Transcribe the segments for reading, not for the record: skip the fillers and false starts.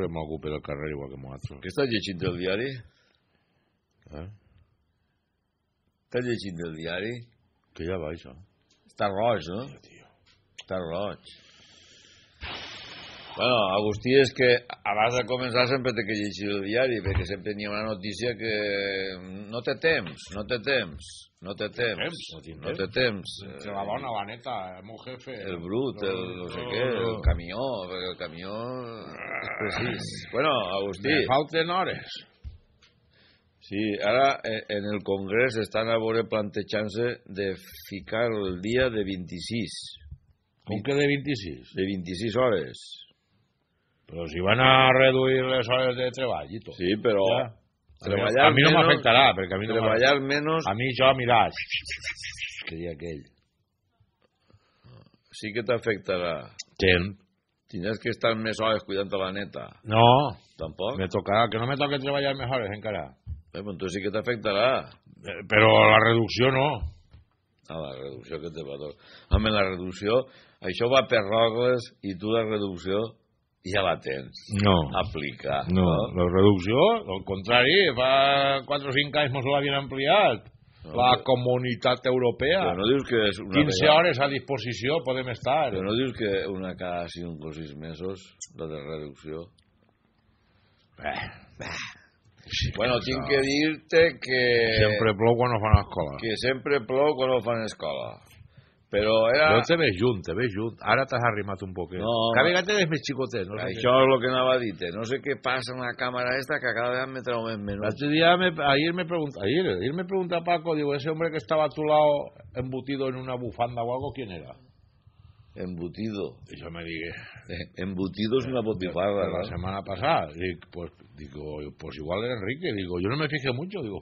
correm algú per el carrer igual que nosaltres. Què estàs llegint del diari? Estàs llegint del diari? Que ja va, això. Està roig, no? Està roig. Bueno, Agustí, és que abans de començar sempre té que llegir el diari, perquè sempre n'hi ha una notícia que no té temps. No tinc temps. La dona, la neta, el meu jefe. El brut, el no sé què, el camió, perquè el camió és precís. Bueno, Agustí. Me falten hores. Sí, ara en el Congrés estan a veure plantejant-se de ficar el dia de 26. Com que de 26? De 26 hores. Però si van a reduir les hores de treball i tot. Sí, però... Ja. Treballar a mi no m'afectarà, perquè a mi no treballar menys... A mi jo, mira... Que dia aquell. Sí que t'afectarà. Gent. Tindràs que estar més hores cuidant a la neta. No. Tampoc? Me tocarà, que no me toque treballar més hores encara. Doncs sí que t'afectarà. Però la reducció no. La reducció que te va donar. Home, la reducció, això va per regles i tu la reducció ja la tens. No. Aplicar. No, la reducció, al contrari, fa 4 o 5 anys ens l'havien ampliat. No, la Comunitat Europea. Però no dius que és una 15 hores a disposició podem estar. Però no dius que una cada 5 o 6 mesos, la de reducció? Bueno, tinc que dir-te que... Sempre plou quan no fan escola. Que sempre plou quan no fan escola. Però era... Però te ves junt. Ara t'has arrimat un poquet. No, cada vegada te ves més xicotet. No sé això és el que anava a dir-te. No sé què passa en la càmera esta, que cada vegada me trau més menús. L'altre dia, ayer me pregunta Paco, digo, ese hombre que estaba a tu lado embutido en una bufanda o algo, ¿quién era? Embutido. Y yo me dije... Embutido es una botifarra, la semana pasada. Digo, pues igual era Enrique. Digo, yo no me fijé mucho, digo...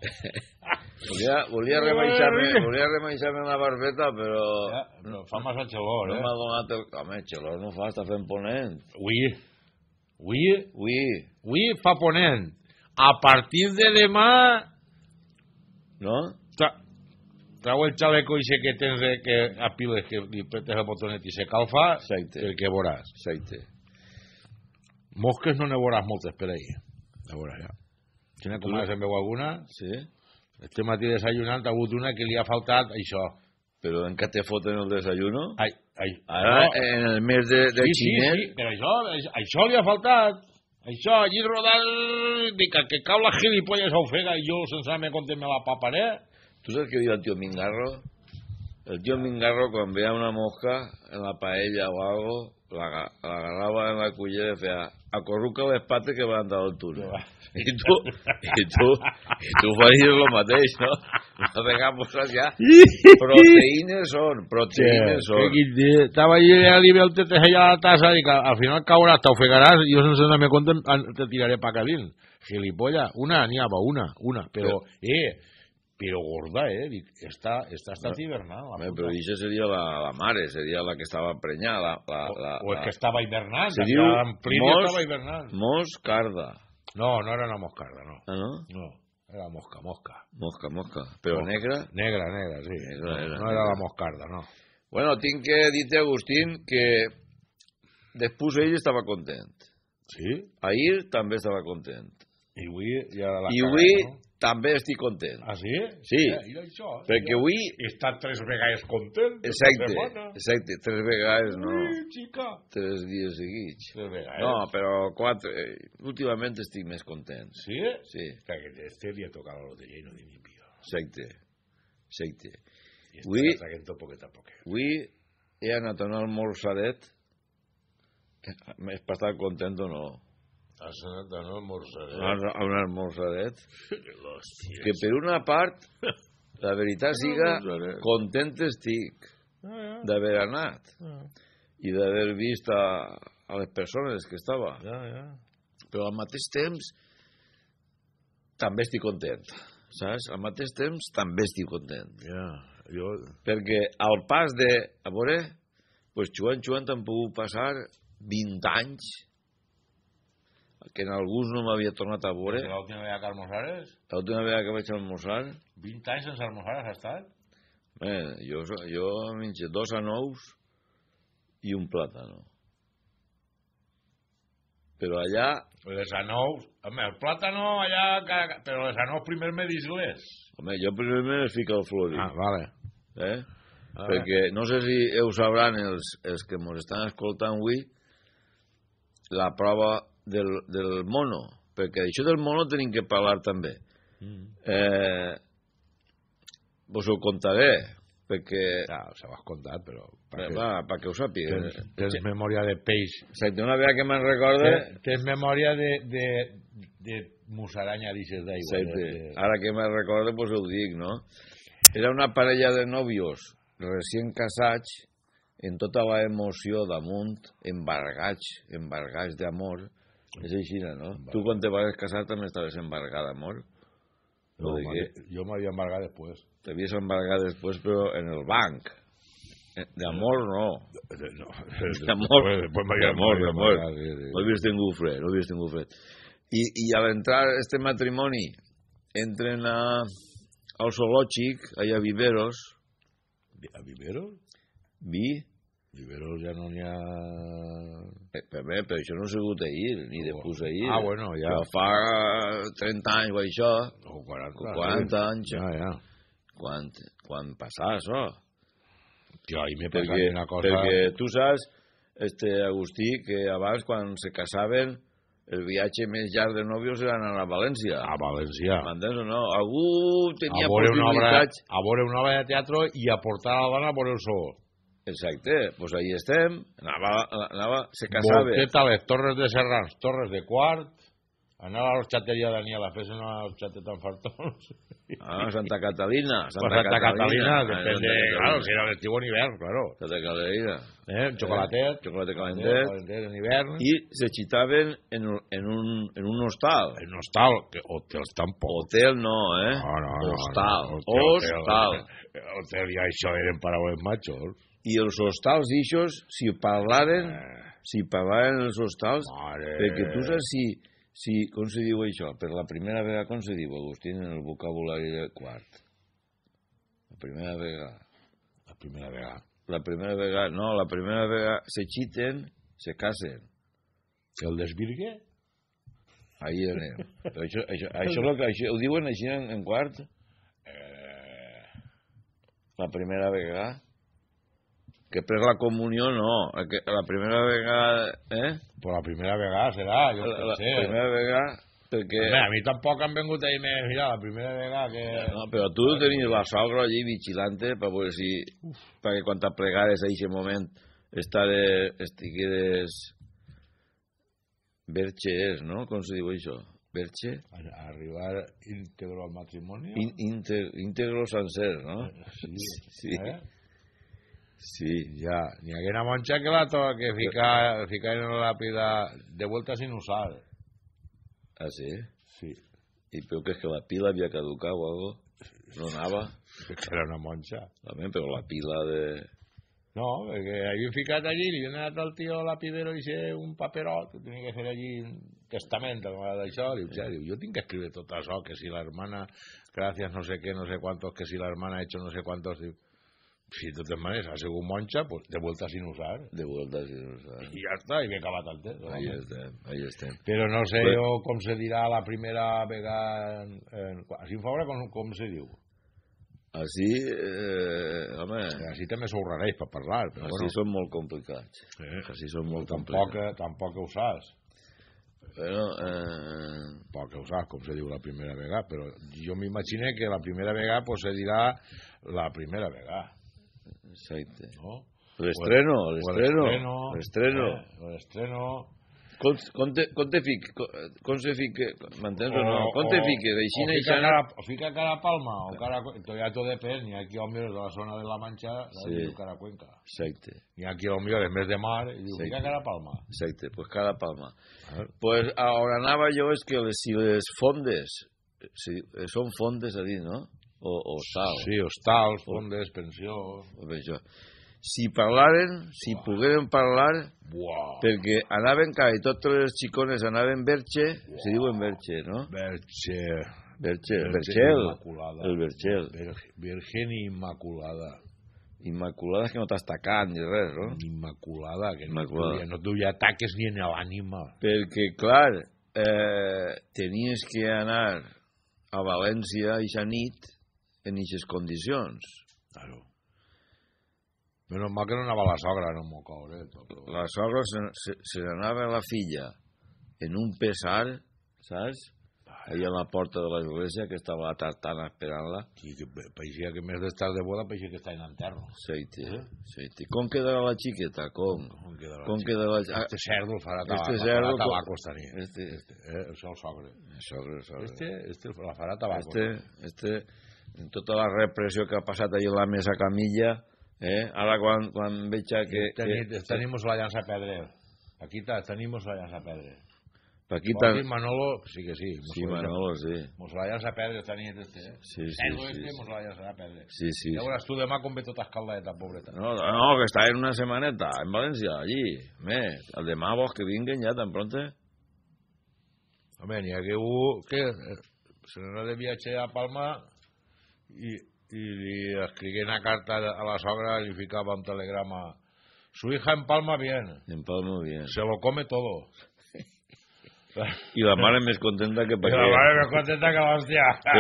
Volia remeixar-me la barbeta, però... No fa massa xelor, No m'ha donat el... Home, xelor no fa, està fent ponent. Ui, fa ponent. A partir de demà... No? Trau el xaleco i sé que tens que apiles, que li pretes el botonet i se calfa, el que veuràs. Mosques no ne veuràs moltes per ahí. Ne veuràs, ja. Quina comanda se'n veu alguna? Sí. Este matí desayunant ha hagut una que li ha faltat això. Però en què te foten el desayuno? Ara, en el mes de xinet? Sí, però això li ha faltat. Això, allí rodant, que cau la gilipolles a ofega i jo sense anar-me compte-me la paparé. Tu saps què diu el tio Mingarro? El tio Mingarro, quan veia una mosca en la paella o algo, la agarrava en la cullera i feia acorruca les pates que van dar el túnel. I tu faries el mateix, no? Una vegada mostrat ja. Proteïnes són. Estava allí a l'Ibel, te teja la tassa i al final cauràs, t'ofegaràs i jo sense anar-me compte te tiraré pa acá dins. Gilipolla, n'hi ha una, però gorda, Està hivernant. Però això seria la mare, seria la que estava prenyada. O és que estava hivernant. Se diu moscarda. No era una moscarda, no. Ah, no? No, era mosca. Mosca. Però negra? Negra, sí. No era la moscarda, no. Bueno, tinc que dir-te, Agustín, que després ell estava content. Sí? Ahir també estava content. I avui ja la avui també estic content. Ah, sí? Sí. Perquè avui... He estat 3 vegades content. Exacte. 3 vegades, no. Ui, xica. 3 dies seguits. 3 vegades. No, però 4... Últimament estic més content. Sí? Sí. Que este li ha tocat la loteria i no dic ni pio. Exacte. Avui he anat a un almorzadet. És per estar content o no? Has anat a un almorzadet? A un almorzadet. Que per una part, la veritat siga, content estic d'haver anat i d'haver vist a les persones que estava. Però al mateix temps també estic content. Saps? Al mateix temps també estic content. Perquè al pas de... A veure, pues xuant han pogut passar 20 anys que en alguns no m'havia tornat a veure. L'última vegada que almorzares? L'última vegada que vaig almorzar. 20 anys sense almorzar has estat? Jo menjo 2 anous i un plàtano. Però allà... Les anous... Home, el plàtano allà... Però les anous primer me dis-les. Home, jo primer es fico al florí. Vale. Perquè no sé si ho sabran els que ens estan escoltant avui la prova del mono. Perquè això del mono tenim que parlar també. Vos ho contaré. Perquè... Ja, se ho has contat, però... perquè ho sàpiga. Tens memòria de peix. Exacte, una vegada que me'n recorde... Tens memòria de musaranya d'ixes d'aigua. Ara que me'n recorde, doncs ho dic, no? Era una parella de nòvios recient casats, en tota la emoció damunt, embargats d'amor. És així, no? Tu, quan te vas casar, també estaves embargada d'amor? No, jo m'havia embargat després. T'havies embargat després, però en el banc. D'amor, no. D'amor. D'amor. No havies tingut fred. I a l'entrar este matrimoni entren al zoològic, allà a Viveros. A Viveros? Viveros ja no n'hi ha... Però això no ha sigut ahir, ni després ahir. Bueno, ja. Però fa 30 anys o això. O 40 anys. Ja. Quan passà això. Jo, ahir m'he passat una cosa... Perquè tu saps, Agustí, que abans, quan se casaven, el viatge més llarg de nòvios era anar a València. A València. M'entens o no? Algú tenia possibilitats... A veure una obra de teatre i a portar la dona a veure el sol. Exacte, doncs ahí estem, se casava... Voltet a les Torres de Serrans, Torres de Quart, anava a l'Horxateria Daniela, fes una horxateta amb fartons. Santa Catalina. Santa Catalina, depende, claro, si era l'estiu o en hivern, claro. Santa Catalina. Xocolatet. Xocolate calentet. En hivern. I se xitaven en un hostal. En hostal, que hotels tampoc. Hotel no, No. Hostal. Hotel i això eren paraules machos. I els hostals d'ixos, si parlaren els hostals, perquè tu saps com se diu això? Per la primera vegada, com se diu, Agustín, en el vocabulari de Quart? La primera vegada. La primera vegada se xiten, se casen. El desvirgue? Ahí anem. Això ho diuen així en Quart? La primera vegada? Que per la comunió no, la primera vegada, Pues la primera vegada serà, jo la primera vegada, perquè... Home, a mi tampoc han vengut a dir, mira, la primera vegada que... No, però tu tenies la sogra allí vigilante per veure si... perquè quan t'aplegares a aquest moment estigueres... Verge no? Com se diu això? Verge? Arribar íntegro al matrimoni? Íntegro sencer, no? Sí. Sí. Ya, ni aquella mancha que la toca que ficar en la lápida de vuelta sin usar. ¿Ah, sí? Sí. ¿Y pero que es que la pila había caducado o algo? ¿No nava? Era una mancha. También, pero la pila de... No, porque había ficado allí y viene al tío lapidero y dice un paperot que tiene que hacer allí un testamento como la de això. Diu, yo tengo que escribir todo eso, que si la hermana, gracias no sé qué, no sé cuántos, que si la hermana ha hecho no sé cuántos... Si de totes maneres ha sigut monxa, pues de vuelta sin usar. De vuelta sin usar. I ja està, i que acabat el temps. Ahí estem. Però no sé com se dirà la primera vegada... Així en fora, com se diu? Així, home... Així també s'horrareix per parlar. Però així són molt complicats. Així són molt complicats. Tampoc ho saps. Però... Poc ho saps, com se diu la primera vegada, però jo m'imagino que la primera vegada pues, se dirà la primera vegada. Exacte. ¿No? L'estreno. Com se fica, m'entens o no? Com te fiques? O fica cara palma o cara... Ya todo depende. Ni aquí hombres de la zona de la Mancha, diu cara Cuenca. Exacte. Ni aquí hombres en vez de mar, diu fica cara palma. Exacte, pues cara palma. Pues on anava jo és que si les fondes, són fondes a dir, no? O hostals. Sí, hostals, fondes, pensions... Si parlaren, si pogueren parlar, perquè anaven i totes les xicones anaven verge, se diuen verge, no? Verge. Vergel. El vergel. Virgen Immaculada. Immaculada és que no t'has tacat ni res, no? Immaculada, que no duia ataques ni en l'ànima. Perquè, clar, tenies que anar a València eixa nit en eixes condicions. Claro. Menos mal que no anava la sogra, no m'ho cauré. La sogra se n'anava la filla en un pesar, saps? Allà a la porta de l'església, que estava la tartana esperant-la. Sí, que paixia que més d'estar de boda, paixia que està en enterro. Sí. Com quedarà la xiqueta? Com quedarà la xiqueta? Este cerdo farà tabaco. Este cerdo... tabaco estaria. Això el sogre. Este la farà tabaco. En tota la repressió que ha passat allà en la mesa Camilla, ara quan veig que... Tenimos la llança a pedrer. Aquí tenimos la llança a pedrer. Paquita... Manolo, sí que sí. Sí, Manolo, sí. Mos la llança a pedre esta nit, Sí. Mos la llança a pedre. Sí. Ja veuràs tu demà com ve tota escaldeta, pobreta. No, que està en una setmaneta, en València, allí. El demà vols que vinguen ja tan pronte? Home, n'hi ha que se n'anà de viatge a Palma i li escrigué una carta a la sogra i li ficava un telegrama. Su hija en Palma bien. En Palma bien. Se lo come todo. I la mare més contenta que perquè... La mare més contenta que l'hòstia. Que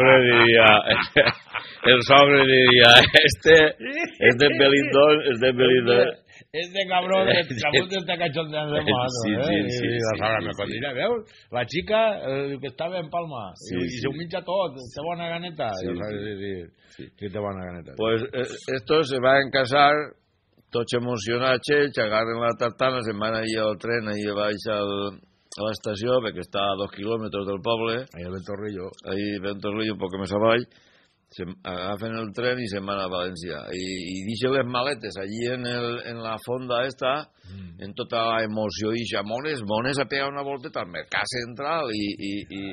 el sogre diria, este pelindón... Este cabrón, cabrón está cachondeando más. Sí. La sogra me contenta, veus? La chica que estava en Palma i se ho menja tot, té bona ganeta. Sí, té bona ganeta. Pues estos se van casar, tots emocionats, agarren la tartana, se'n van allà al tren, allà baix a l'estació, perquè està a 2 quilòmetres del poble. Allà a Ventorrillo. Allà a Ventorrillo, un poc més avall. Agafen el tren i se'n van a València. I deixen les maletes allí en la fonda esta, en tota la emoció, i ja mones a pegar una volteta al mercat central i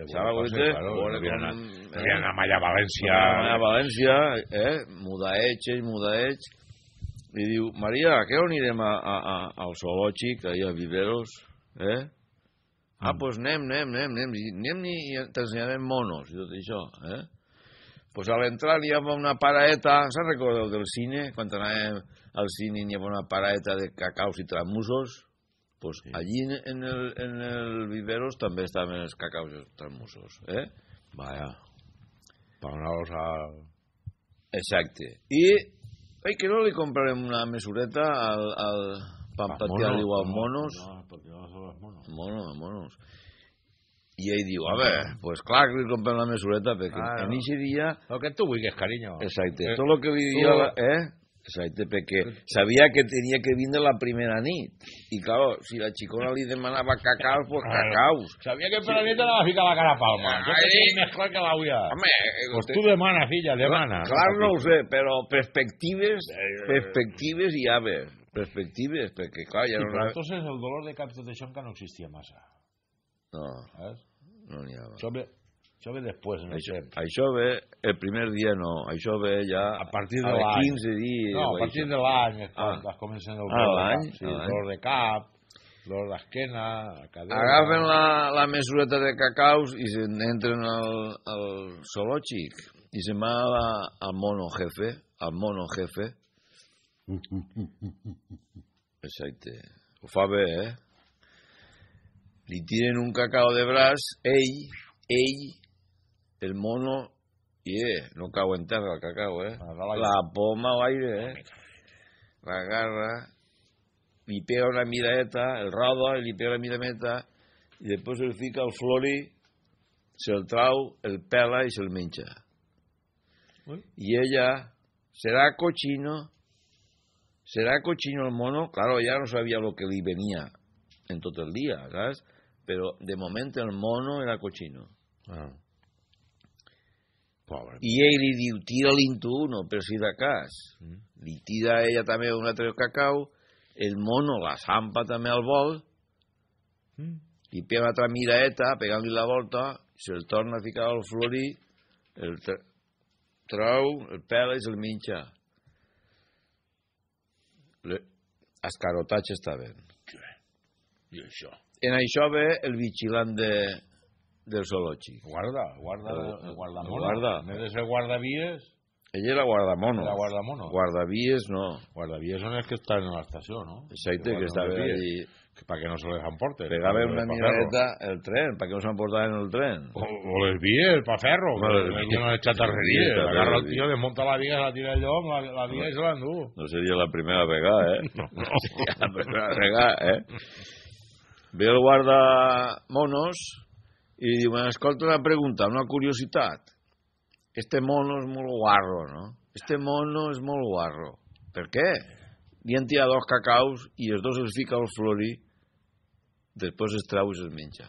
Volien anar allà a València. Mudaets. I diu, Maria, què on anirem al zoològic, allà a Viveros? Pues anem i t'ensenyarem monos i tot això, Pues a l'entrar hi havia una paraeta, se'n recordeu del cine? Quan anàvem al cine hi havia una paraeta de cacaus i tramussos. Pues allí en el Viveros també estaven els cacaus i els tramussos, Vaya. Per anar-los a... Exacte. I que no li comprarem una mesureta al pampatial igual monos? Monos. I ell diu, a veure, pues clar que li comprem la mesureta, perquè en aquest dia... El que tu vulguis, carinyo. Exacte, tot el que li dia... Exacte, perquè sabia que tenia que vindre la primera nit. I, clar, si la xicona li demanava cacaus, pues cacaus. Sabia que per la nit anava a ficar la cara a Palma. Jo tenia més clar que l'auia. Home... Pues tu demana, filla, demana. Clar, no ho sé, però perspectives hi ha, perspectives, perquè, clar... Sí, però entonces el dolor de cap de això encara no existia massa. No, ¿sabes? No n'hi ha. Això ve després, no sé. Això ve, el primer dia no, això ve ja a partir de l'any. 15 dies. No, a partir de l'any, quan comencen el dolor de cap. Sí, dolor de cap, dolor d'esquena, cadera... Agafen la mesureta de cacaus i entren al zoològic i se'n va al mono jefe. Exacte. Ho fa bé, Li tiren un cacao de braç, ell, el mono, i no cau en terra el cacao, la poma a l'aire, l'agarra, li pega una miradeta, el roda, li pega una miradeta, i després el fica al flori, se'l trau, el pela i se'l menja. I ella, serà cochino el mono, claro, ya no sabia lo que li venia en tot el dia, saps? Però de moment el mono era cochino. Pobre. I ell li diu, tira-li'n tu uno, per si de cas. Li tira a ella també un altre cacau, el mono la zampa també al vol, li pega una altra miraeta, pegant-li la volta, se'l torna a ficar al florí, el trau, el pela i se'l menja. Escarotatge està ben. I això? En això ve el vigilant del zoològic. Guarda. M'he de ser guardavies. Ell era guardamonos. Era guardamonos. Guardavies no. Guardavies son els que estan en l'estació, no? Exacte, que estava allí. Para que no se les emporte. Pegava una miradeta el tren, para que no s'emportaven el tren. O les vies, pa ferro, que no es chatarrería. Agarra el tío, desmonta la viga, la tira el llom, la viga i se l'endú. No seria la primera vegada, No. Seria la primera vegada, Ve el guardamonos i diu, escolta una pregunta, una curiositat. Este mono és molt guarro, no? Este mono és molt guarro. Per què? Li han tirat 2 cacaus i els 2 els fica al florí, després els trau i se'ls menja.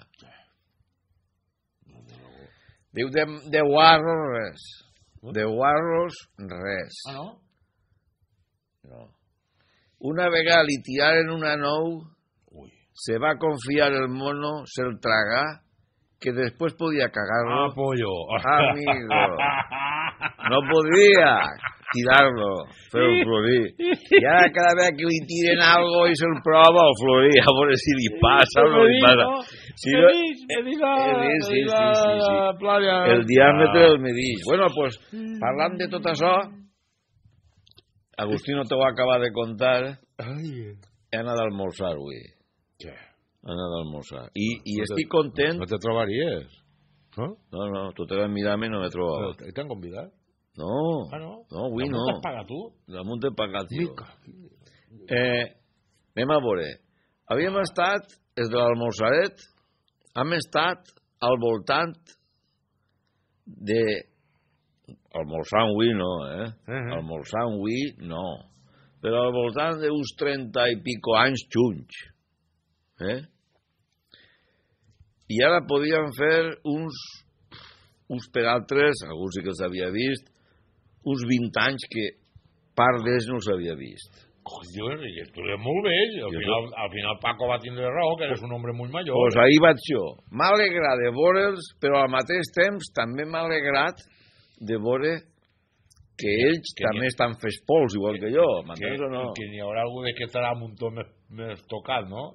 Diu, de guarros res. De guarros res. Ah, no? No. Una vegada li tiraren una nou, se va confiar el mono, se'l tragà, que després podia cagar-lo. Ah, pollo. Amigo. No podria tirar-lo, fer-lo florir. I ara cada vegada que li tiren algo i se'l prova al florir, a veure si li passa o no li passa. Si no, sí. El diàmetre del medix. Bueno, pues, parlant de tot això, Agustí no t'ho va acabar de contar, he anat a almorzar avui. Què? He anat a almorzar. I estic content... No te trobaries? No, tu te vas mirar-me i no m'he trobat. T'han convidat? No. Ah, no? No, avui no. Damunt t'has pagat tu? Damunt t'he pagat, tio. Anem a veure. Havíem estat, des de l'almorzaret, hem estat al voltant de... Almorzant avui no, Almorzant avui no. Però al voltant d'uns 30 i pico anys xunys. I ara podíem fer uns per altres, alguns sí que els havia vist, uns 20 anys que part d'ells no s'havia vist. Coño, y tú eres muy bello. Al final Paco va a tener raó, que eres un hombre muy mayor. Pues ahí vaig jo. M'ha alegrat de veure'ls, però al mateix temps també m'ha alegrat de veure que ells també estan fets pols, igual que jo. M'entens o no? Que n'hi haurà algú de que estarà un muntó més tocat, no?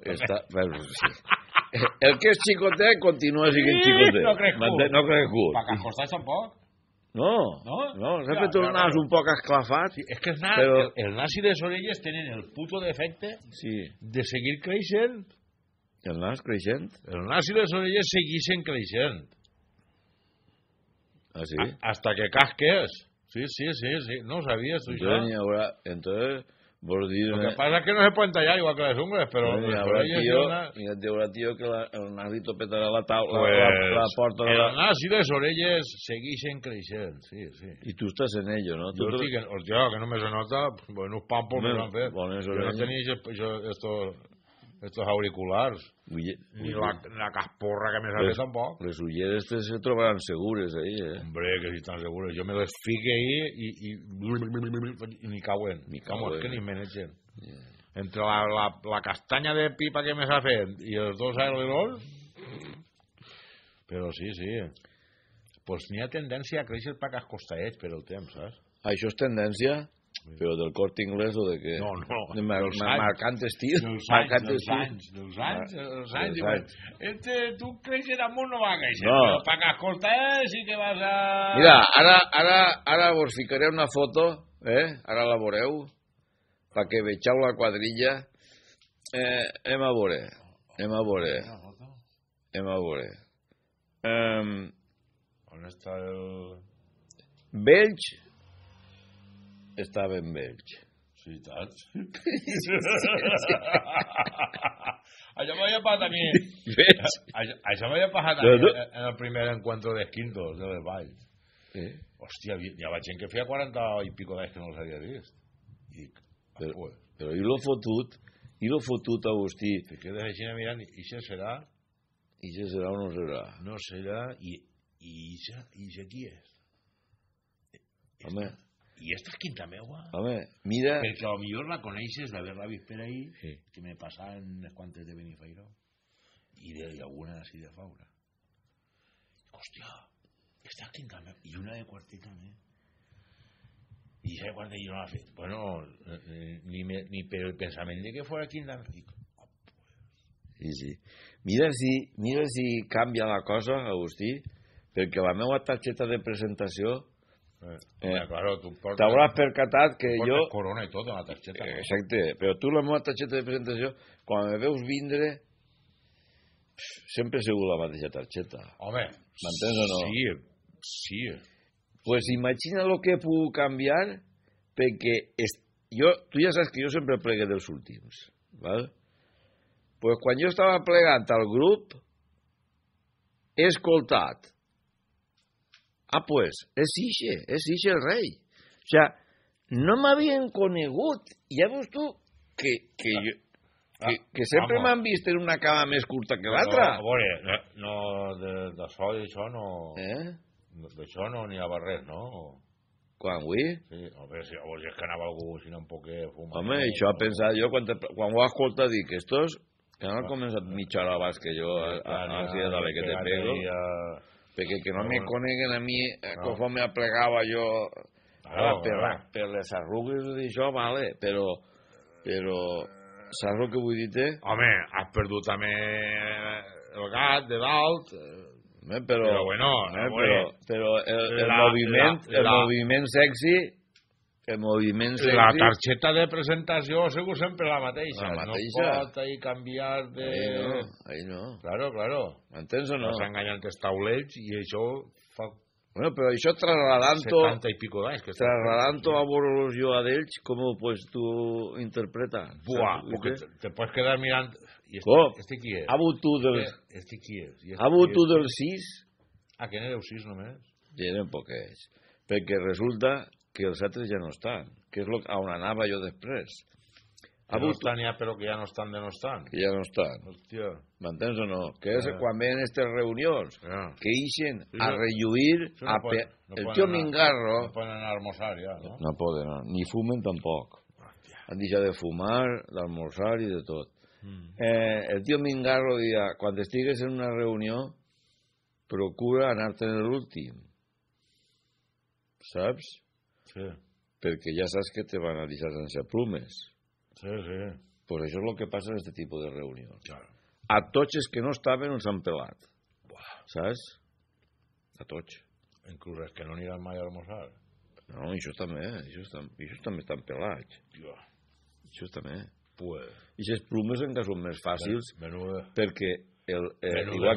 El que és xicotet continua sent xicotet. No crescut. No crescut. Pa que costat tampoc. No, s'ha fet un nas un poc esclafat. Sí, és que el nas i les orelles tenen el puto defecte de seguir creixent. El nas creixent? El nas i les orelles segueixen creixent. Ah, sí? Hasta que casques. Sí. No ho sabies, tu ja. Entonces, vos dir... Lo que pasa es que no se pueden tallar igual que las ungles, pero... Mira, te haurà, tío, que el nasito petarà la taula, la porta de la... El nas i les orelles segueixen creixent, sí. I tu estàs en ello, no? Jo estic, hòstia, que no me se nota, bueno, uns pampos me l'han fet. Jo no tenia estos auriculars, ni la casporra que me s'ha fet tampoc. Les ulleres se trobaran segures ahí, Hombre, que si estan segures. Jo me les fique ahí i ni cauen. Vamos, que ni me n'echen. Entre la castanya de pipa que me s'ha fet i els dos aerols, però sí. Pues n'hi ha tendència a créixer per als costadets per el temps, saps? Això és tendència? Però del Corte Inglés o de què? No. Marcant estil? Dels anys. Tu creixer amunt no va créixer, però per que escolta sí que vas a... Mira, ara vos ficaré una foto, ara la veureu, perquè vegeu la quadrilla. Anem a veure. On està el... Vells estava en vells. Sí, saps? Això m'havia passat a mi. Això m'havia passat a mi en el primer encuentro d'esquintos de les valls. Hòstia, hi havia gent que feia 40 i pico d'anys que no els havia vist. Però i lo fotut, Agustí? Te quedes així mirant, i això serà? I això serà o no serà? No serà, i això qui és? Home... I esta és quinta meua. Home, mira... Perquè a lo millor la coneixes d'haver-la vist per ahí, que me passaven unes quantes de Benifeiro, i alguna d'ací de Faura. Hòstia, esta és quinta meua. I una de Quartet també. I esa de Quartet jo no l'ha fet. Bueno, ni per el pensament de que fora quinta meua. Sí. Mira si canvia la cosa, Agustí, perquè la meva targeta de presentació Claro, t'hauràs percatat que jo... corona i tot en la targeta. Exacte, però tu la meva targeta de presentació, quan me veus vindre, sempre he sigut la mateixa targeta. Home, m'entens o no? Sí. Pues imagina lo que puc canviar, perquè tu ja saps que jo sempre plegue dels últims, val? Pues quan jo estava plegant al grup, he escoltat. Pues, és ixe el rei. O sigui, no m'havien conegut. Ja veus tu que sempre m'han vist en una cama més curta que l'altra. A veure, d'això i això no... D'això no n'hi ha res, no? Quan, avui? Sí, home, si és que anava algú així un poquet fumant. Home, això ha pensat jo, quan ho he escoltat, dic, estos que no han començat mitja hora abans que jo, així de dale que te pego, perquè que no me coneguen a mi, conforme aplegava jo, per les arrugues d'això, vale, però saps el que vull dir-te? Home, has perdut també el gat de dalt, però bueno, però el moviment sexy, la targeta de presentació segur sempre la mateixa. No pot ahí canviar de... Ahí no. Claro. M'entens o no? Vas enganyant els taulets i això fa... Bueno, però això trasladant-ho... 70 i pico d'anys. Trasladant-ho a veure-los a d'ells, com ho pues tu interpretas? Buah, porque te puedes quedar mirant... Este qui és? Abutu del... Este qui és? Abutu del 6? Que n'éreu 6 només? Ja eren poquets. Perquè resulta que els altres ja no estan, que és on anava jo després. No estan ja, però que ja no estan de no estan. Que ja no estan. Hòstia. M'entens o no? Que és quan ven aquestes reunions, que ixen a relluir el tio Mingarro... No poden anar a almorzar ja, no? No poden, ni fumen tampoc. Han deixat de fumar, d'almorzar i de tot. El tio Mingarro deia, quan estigues en una reunió, procura anar-te en l'últim. Saps? Sí. Perquè ja saps que te van a deixar sense plumes. Sí. Pues això és el que passa en aquest tipus de reunions. Claro. A tots els que no estaven els han pelat. Saps? A tots. Inclús els que no aniran mai a almorzar. No, això també. Això també estan pelats. Això també. Pues... I les plumes encara són més fàcils perquè igual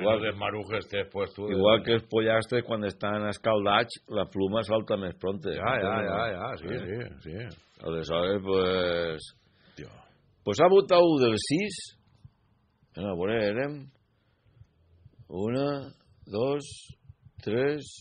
que els pollastres quan estan escaldats la pluma salta més pronte. Sí. Aleshores pues ha votat un del 6. A veure, érem 1, 2, 3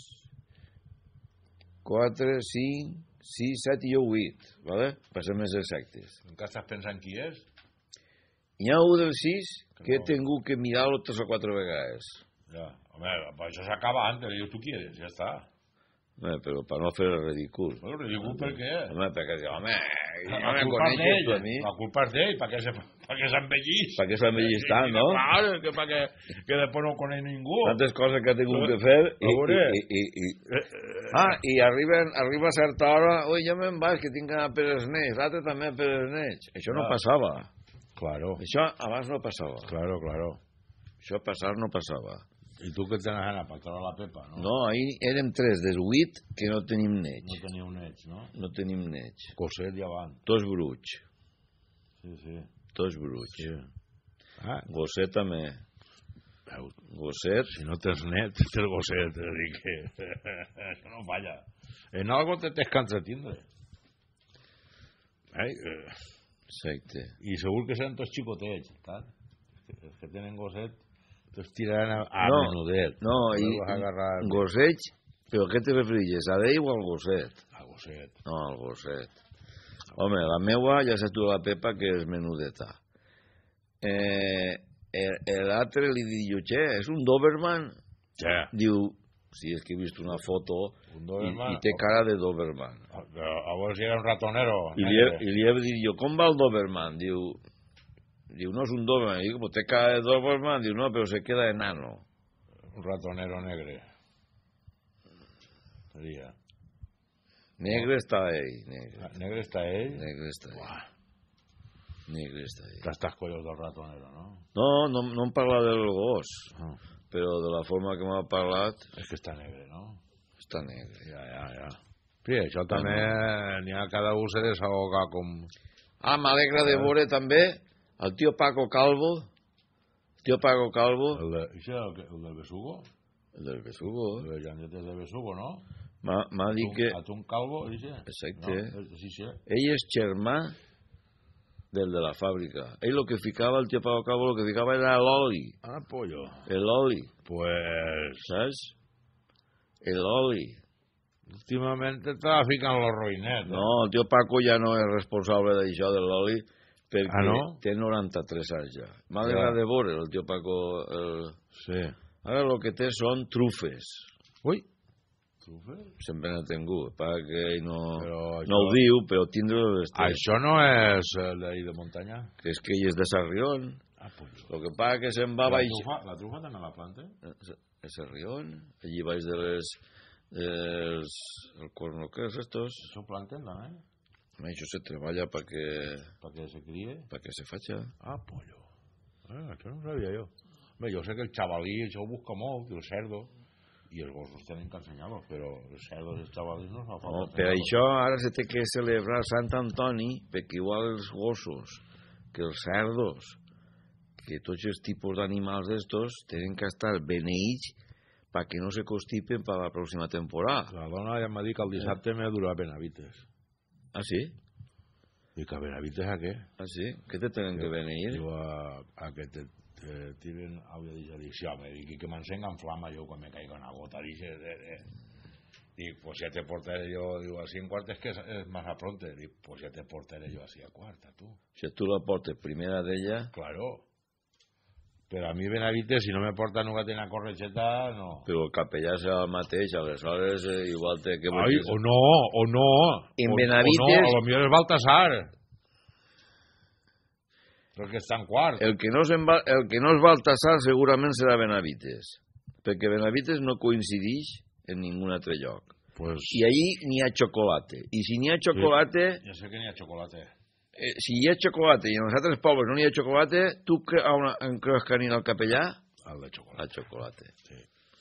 4, 5 6, 7 i jo 8, vale? Per ser més exactes. Encara estàs pensant qui és? Hi ha un del 6 que he tingut que mirar-lo 3 o 4 vegades. Ja, home, això s'acaba antes, dius tu qui eres, ja està. Però per no fer el ridícul. Bueno, ridícul per què? Perquè jo no me coneixes tu a mi. La culpa és d'ell, perquè s'envellís. Perquè s'envellís tant, no? Clar, que després no coneix ningú. Tantes coses que ha tingut que fer i arriba a certa hora, oi, jo me'n vaig, que tinc que anar per els nets, l'altre també per els nets. Això no passava. Claro. Això abans no passava. Claro. Això passar no passava. I tu què tens ganes per trobar la Pepa, no? No, ahir érem 3 dels 8 que no tenim nets. No teníeu nets, no? No tenim nets. Coset i avant. Tots bruts. Sí. Tots bruts. Sí. Gosset també. Gosset. Si no tens net, tens gosset. És a dir que això no falla. En algo te tens que entretindre. Exacte. I segur que seran tots xicotets, tal? Els que tenen gosset tots tiraran a menudet. No, i gosset, però què te refereixes? A d'ell o al gosset? Al gosset. No, al gosset. Home, la meua, ja saps tu la Pepa, que és menudeta. L'altre li diu, és un Doberman? Diu, si és que he vist una foto i té cara de Doberman. A veure si era un ratonero. I li he dit jo, com va el Doberman? Diu, no és un Doberman. Diu, té cara de Doberman? Diu, no, però se queda enano. Un ratonero negre. Seria. Negre està ell. Negre està ell? Negre està ell. Negre està ell. T'estàs collons del ratonero, no? No em parla del gos. Però de la forma que m'ha parlat... És que està negre, no? Està negre. Ja. Sí, això també n'hi ha cada un se desahoga com... M'alegra de veure també el tio Paco Calvo. El El del Besugo? El del Besugo. El de Jandetes de Besugo, no? M'ha dit que... Atún Calvo, dice. Exacte. No, sí. Ell és germà del de la fàbrica. Ell lo que ficava, el tio Paco Calvo, lo que ficava era l'oli. Pollo. L'oli. Pues... Saps? L'oli. Últimamente estava ficant los roïnets. No, el tio Paco ja no és responsable d'això de l'oli perquè té 93 anys ja. M'agrada de veure el tio Paco. Sí. Ara el que té són trufes. Ui, trufes? Sempre n'ha tingut, perquè ell no ho diu, però tindre-les té. Això no és l'ell de muntanya? Que és que ell és de Sarrión. Pues... El que passa que se'n va baix... La trufa també la planta? A Sarrión, allí baix de les... el cornoquers estos. Això planten també? Això se treballa perquè se crie? Perquè se facha. Pollo. Això no ho sabia jo. Bé, jo sé que el xavalí això ho busca molt, el cerdo, i els gossos tenen que ensenyar-los, però els cerdos i els xavalís no fa falta. No, per això ara se té que celebrar Sant Antoni, perquè igual els gossos que els cerdos, que tots els tipus d'animals d'estos tenen que estar beneïts perquè no se constipen per la pròxima temporada. La dona ja m'ha dit que el dissabte m'he durat a Benavites. Ah, sí? Dic, a Benavites a què? Ah, sí? Què te tenen que beneir? Diu, a que te tiren agua de adicció. Me dic, que m'encenga en flama jo quan me caiga una gota. Dic, pues ya te portaré yo, digo, así en cuarto es que es más a pronto. Dic, pues ya te portaré yo así a cuarta, tú. Si tu la portes primera d'ella... Claro. Però a mi Benavites, si no me porta nunca tiene una corretxeta, no. Però el capellà serà el mateix, aleshores igual té que... Ai, o no. En Benavites... O no, a lo millor és Baltasar. Perquè està en quart. El que no és Baltasar segurament serà Benavites. Perquè Benavites no coincideix en ningun altre lloc. Pues... I allí n'hi ha xocolate. I si n'hi ha xocolate... Sí, ja sé que n'hi ha xocolate. Si hi ha xocolate i en els altres pobles no hi ha xocolate, tu en creus que anirà el capellà? El de xocolate. El xocolate. Sí.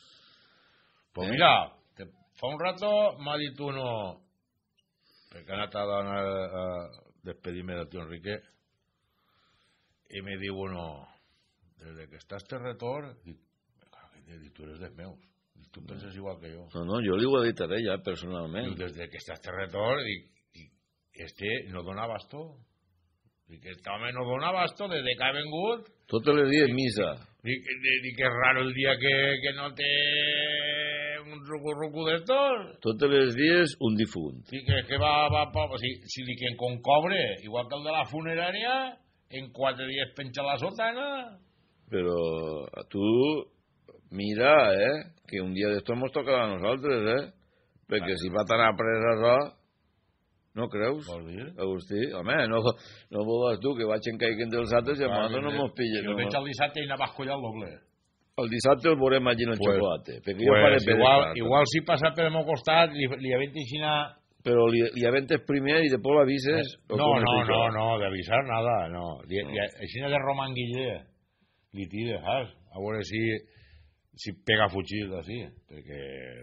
Pues mira, fa un rato m'ha dit uno, perquè ha anat a despedir-me del tio Enrique, i me diu uno, desde que estàs Terretor, dic, tu eres dels meus. Tu penses igual que jo. No, jo li ho he dit a ella, personalment. Diu, desde que estàs Terretor, dic, no dona abasto. Dic, este home no dona abasto desde que ha vengut. Totes les dies missa. Dic, que és raro el dia que no té un rucu d'estos. Totes les dies un difunt. Dic, que va si dic que con cobre, igual que el de la funerària, en 4 dies penja la sotana. Però tu mira, que un dia d'estos mos tocarà a nosaltres, perquè si va tan après això... No creus? Vols dir? Agustí? Home, no veuràs tu que vaig caiguen dels altres i a nosaltres no mos pillen. Jo veig el dissabte i anava a escollar el doble. El dissabte el veurem allí en el xocolate. Perquè jo faré igual si passa pel meu costat, li aventi aixina... Però li aventes primer i després l'avises? No, d'avisar nada, no. Aixina de romanguiller li tira, saps? A veure si pega fugir d'ací, perquè...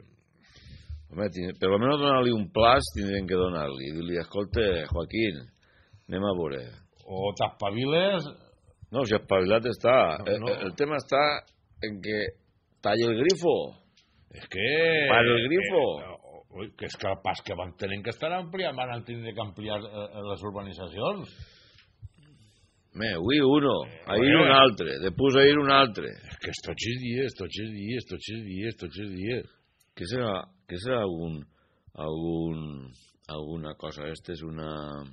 Home, per almenys donar-li un plaç tindrem que donar-li. Dir-li, escolta, Joaquín, anem a veure. O t'espaviles... No, si espavilat està. El tema està en que talla el grifo. És que... Para el grifo. Que és que el pas que van tenir que estar ampliant, van tenir que ampliar les urbanitzacions. Avui uno, ahir un altre, després ahir un altre. És que és tots els dies. Què serà alguna cosa? Esta és una...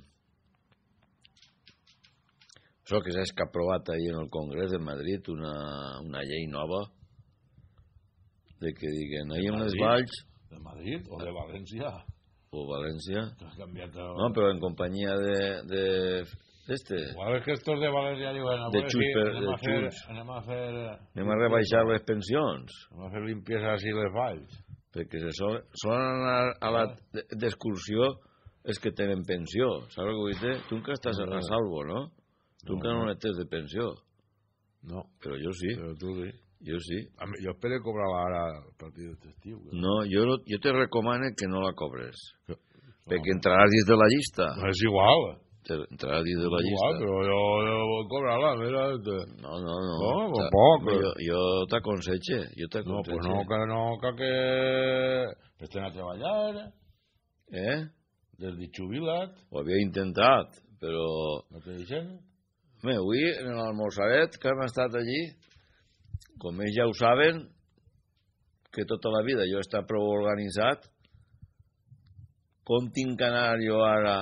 Això que s'ha aprovat ahir en el Congrés de Madrid, una llei nova, de que diguen, ahir en les valls... De Madrid o de València? O València. No, però en companyia de... Igual és que estos de València diuen anem a rebaixar les pensions, anem a fer limpiesa així les valls, perquè solen anar a d'excursió els que tenen pensió, saps el que vull dir? Tu encara estàs a salvo, no? Tu encara no tens de pensió. No. Però jo sí. Però tu sí. Jo sí. Jo espero cobrar ara el partit d'estiu. No, jo te recomano que no la cobres. Perquè entraràs dins de la llista. És igual. Entraràs dins de la llista. Però jo vull cobrar-la, mira. No. No, poc. Jo t'aconsejo. No, pues no, cal que estem a treballar. Des de jubilat. Ho havia intentat, però... No te deixen? Avui, en l'almorzaret que hem estat allí, com ells ja ho saben, que tota la vida jo he estat prou organitzat, com tinc que anar jo ara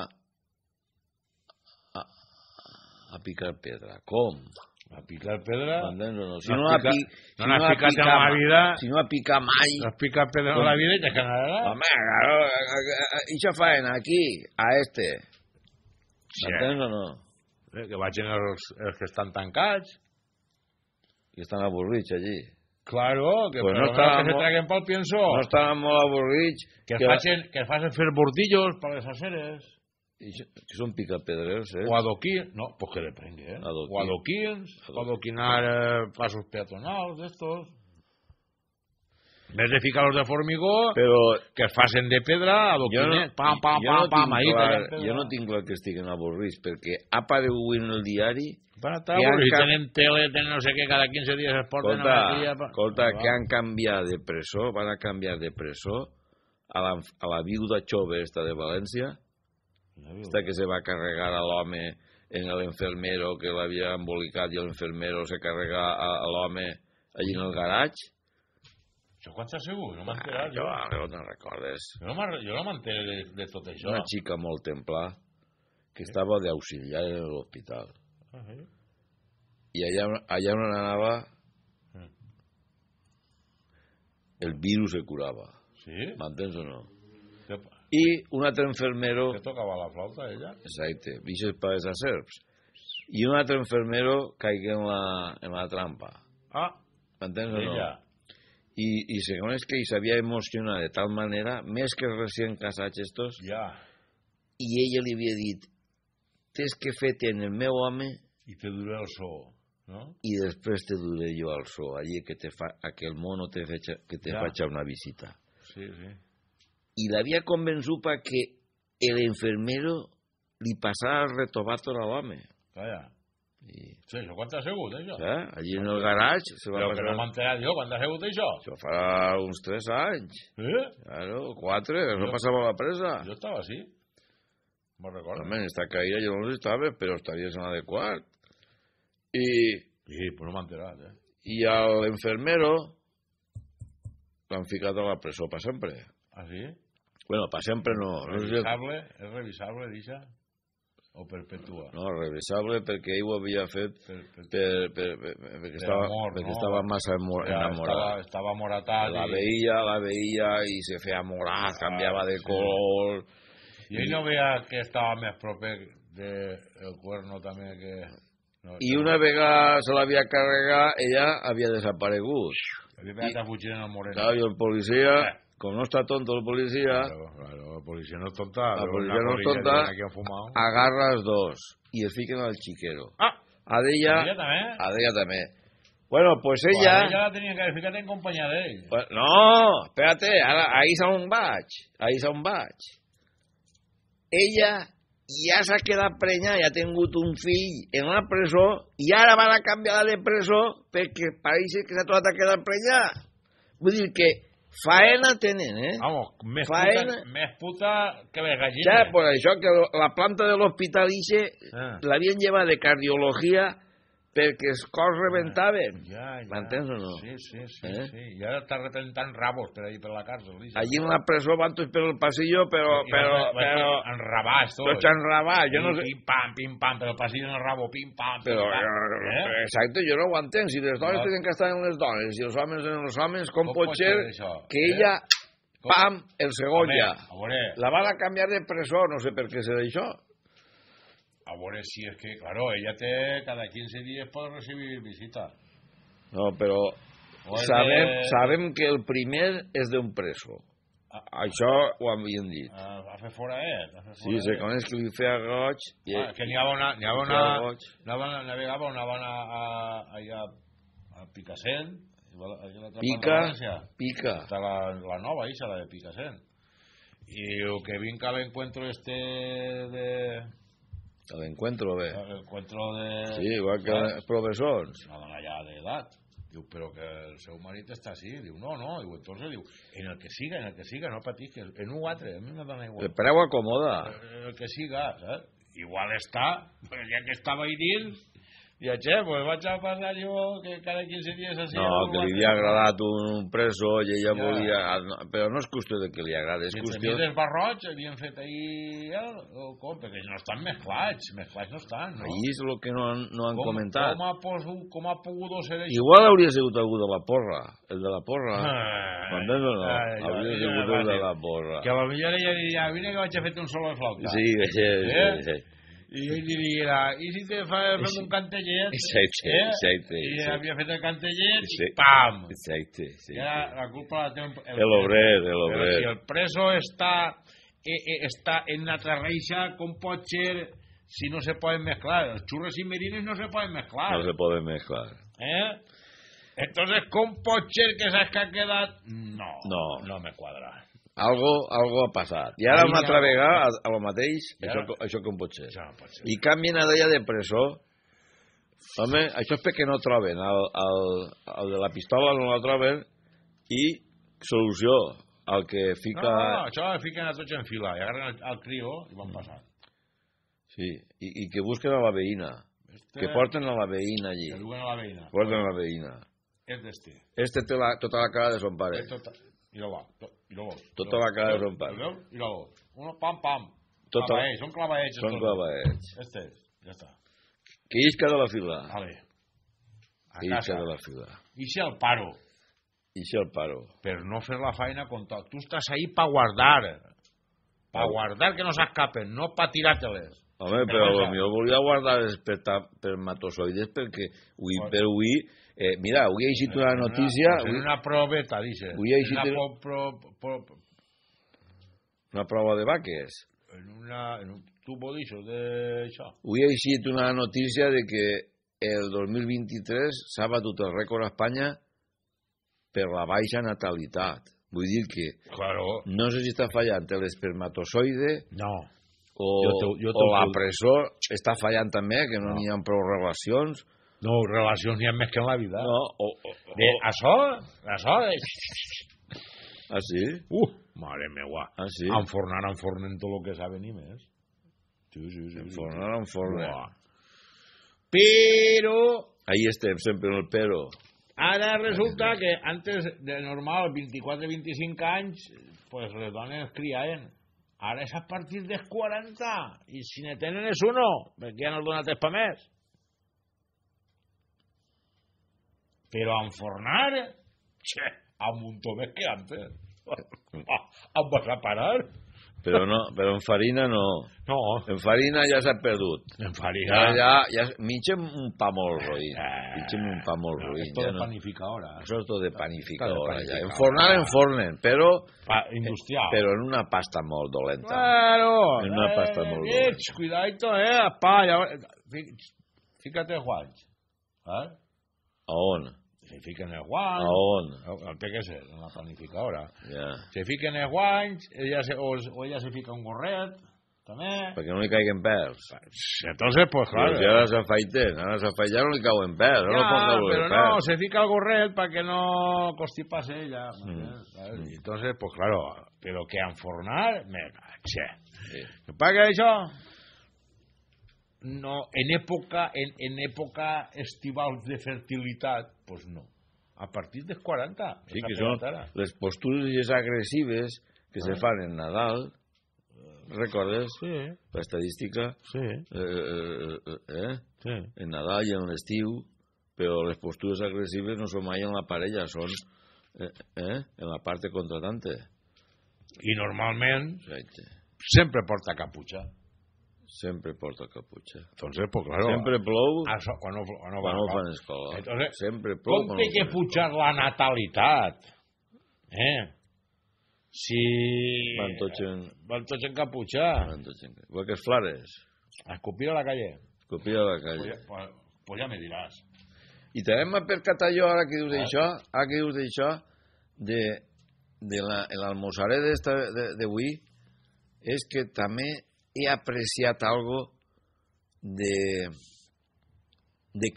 a picar pedra? Com? A picar pedra? Si no has picat en la vida... Si no has picat mai... No has picat pedra en la vida i te quedarà. Home, claro, ixa faena aquí, a este. M'entens o no? Que vagin els que estan tancats. I estan avorrits allí. Claro, que pues no que se traguen pel pienso. No estan molt avorrits. Que facin fer bordillos per les aceres. Que són picapedreros, O adoquins. No, pues que depenguen. O adoquins, o adoquinar pasos peatonals d'estos. En vez de ficar-los de formigó, però que es facin de pedra, adoquines, pam, jo no tinc clar que estiguen avorrits, perquè ha aparegut en el diari... Tenen tele, tenen no sé què, cada 15 dies es porten a la tria... Escolta, que han canviat de presó, van a canviar de presó a la viuda jove esta de València, esta que se va carregar a l'home en l'enfermero que l'havia embolicat i l'enfermero se carrega a l'home allí en el garatge. Això quan s'ha sigut? No m'ha enterat. Jo no te'n recordes. Jo no m'enteré de tot això. Una xica molt templà que estava d'auxiliar en l'hospital. I allà on anava el virus se curava. Sí? M'entens o no? I un altre enfermero... Que tocava la flauta, ella? Exacte, vixes per les serps. I un altre enfermero caigué en la trampa. M'entens o no? Ella. I segons és que ell s'havia emocionat de tal manera, més que recient casats estos, i ella li havia dit, tens que fer-te en el meu home i te duré el so, no? I després te duré jo al so, allí que el mono que te faig una visita. Sí. I l'havia convençut perquè l'enfermero li passava el retobato a l'home. Calla. Sí, això quan t'ha segut, això? Allí en el garatge. Però que no m'ha enterat jo, quan t'ha segut això? Això farà uns 3 anys. Claro, 4, no passava la presa. Jo estava així. Me'n recordo. També, en esta caïda jo no estava, però estaries en l'adequat. Sí, però no m'ha enterat, I a l'enfermero l'han ficat a la presó per sempre. Ah, sí? Bueno, per sempre no. És revisable, dixa? O perpetua? No, revisable perquè ell ho havia fet perquè estava massa enamorat. Estava amoratat. La veia i se feia morat, canviava de color. I ell no veia que estava més proper del cuerno també que... I una vegada se l'havia carregat, ella havia desaparegut. Havia pegat a fugir en el moreno. Clar, i el policia, com no està tonto el policia... Claro, el policia no és tonta. El policia no és tonta, agarra els dos i el fiquen al chiquero. A ella també. Bueno, pues ella... Ella la tenia que haver ficat en companyia d'ell. No, espérate, ahí és on vaig. Ella ja s'ha quedat prenyada, ja ha tingut un fill en una presó i ara van a canviar de presó perquè pareix que s'ha tornat a quedar prenyada. Vull dir que faena tenen, Vamos, més puta que les gallines. Ja, per això que la planta de l'hospital l'havien llevat de cardiologia perquè els cors rebentaven. M'entens o no? Sí. I ara està retentant rabos per ahí per la càrcel. Allí en la presó van tots per el pasillo, però... Enrabats, tots. Tots enrabats, jo no sé... Pim, pam, per el pasillo en el rabo, pim, pam. Però, exacte, jo no ho entenc. Si les dones tenen que estar en les dones i els homes en els homes, com pot ser que ella, pam, el segon ja. La van a canviar de presó, no sé per què serà això. A veure si és que, claro, ella té cada 15 dies pot recibir visita. No, però sabem que el primer és d'un preso. Això ho havien dit. A fer fora Sí, se coneix que li feia goig. Que n'hi havia una vegada on anaven a Picassent, Pica. Está la nova, ixa, la de Picassent. Y que vinca al encuentro de... Al encuentro, bé. El encuentro de... Sí, igual que els professors. Una dona ja d'edat. Diu, però que el seu marit està així. Diu, no. Diu, entonces, diu, en el que siga, no patís, que en un altre, a mi me dona igual. El preu acomoda. El que siga, saps? Igual està, pues ja que estava ahí dins, ja, pues vaig a passar jo que cada 15 dies així... No, que li havia agradat un preso i ella volia... Però no és qüestió de que li agrada, és qüestió... Els barrots havien fet ahir... Com? Perquè no estan mesclats no estan, no? Ahí és el que no han comentat. Com ha pogut ser això? Igual hauria sigut algú de la porra, el de la porra. M'entens o no? Hauria sigut el de la porra. Que potser ella diria, vine que vaig a fer un solo de flauta. Sí. I ell diria, i si te fem un cantellet? Exacte. I havia fet el cantellet i pam! Exacte. La culpa la té el obrer. Però si el preso està en altra reixa, com pot ser si no se poden mezclar? Els churros y merines no se poden mezclar. No se poden mezclar. Entonces, com pot ser que saps que ha quedat? No me quadra. Algo ha passat. I ara una altra vegada, a lo mateix, això com pot ser? I canvien a d'ella de presó. Home, això és perquè no troben. El de la pistola no la troben i solució. El que fica... No, això fiquen a tots en fila i agarren el crio i van passant. Sí, i que busquen a la veïna. Que porten a la veïna allí. Que duen a la veïna. Porten a la veïna. És d'este. Este té tota la cara de son pare. I lo va. Tota la cara de son pare. I lo uno, pam. Són clavaets. Són clavaets. Este és, ja està. Que isca de la fila. Vale. Que isca de la fila. Ixe el paro. Per no fer la feina con tot. Tu estàs ahí pa guardar. Pa guardar que no s'escapen, no pa tirar-te-les. Home, però potser volia guardar els espermatozoides perquè per avui... mira, avui he llegit una notícia... En una proveta, dice. Una prova de vaques. En un tubo d'això. Avui he llegit una notícia de que el 2023 s'ha batut el rècord a Espanya per la baixa natalitat. Vull dir que no sé si està fallant l'espermatozoide o la presó està fallant també, que no n'hi ha prou relacions. No, relacions n'hi ha més que en la vida. Això? Ah, sí? Mare meua. Ah, sí? Enfornen tot el que saben i més. Sí. Enfornen. Però... Ahí estem, sempre en el però. Ara resulta que antes de normal, 24-25 anys, pues les dones criaven. Ara és a partir dels 40. I si ne tenen és uno, perquè ja no el donat és pa més. Però a enfornar, a muntó més que antes. Em vas a parar? Però en farina no. No. En farina ja s'ha perdut. En farina... Ja minxem un pa molt roïn. Esto de panificadora. Això és tot de panificadora. Enfornar enfornen, però... Industrial. Però en una pasta molt dolenta. Claro. En una pasta molt dolenta. Cuidadito, pa. Fíjate, Juan. A on? Se fiquen els guanys. A on? El té que ser, en la panificadora. Ja. Se fiquen els guanys, ella se fica un gorret, també. Perquè no li caiguen pèls. Entonces, pues claro. Però ara s'afaiten, ja no li cauen pèls. Però no, se fica el gorret perquè no constipase ella. Entonces, pues claro, pero que enfornar, me caché. ¿Qué pasa això? No, en època estival de fertilitat, pues no. A partir dels 40. Sí, que són les postures agressives que se fan en Nadal. Recordes? Sí. L'estadística? Sí. Sí. En Nadal i en l'estiu, però les postures agressives no són mai en la parella, són en la part contratante. I normalment Exacte. sempre porta caputxa. Sempre porta caputxa. Entonces, pues claro. Sempre plou quan no fan escola. Entonces, sempre plou com té que pujar la natalitat? Si... Van tots en caputxa. Igual que els flares. A escupir a la calle. Escupir a la calle. Pues ya me dirás. I també m'ha percatat jo, ara que dius d'això, de l'almoçaret d'avui, és que també he apreciat algo de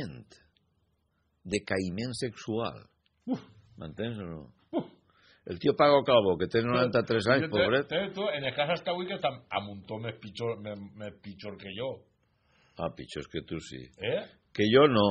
caïment sexual. M'entens o no? El tío Pago Calvo, que té 93 anys, pobret. Tu, en el cas està avui que està a muntó més pitjor que jo. Ah, pitjor que tu sí. Eh? Que jo no.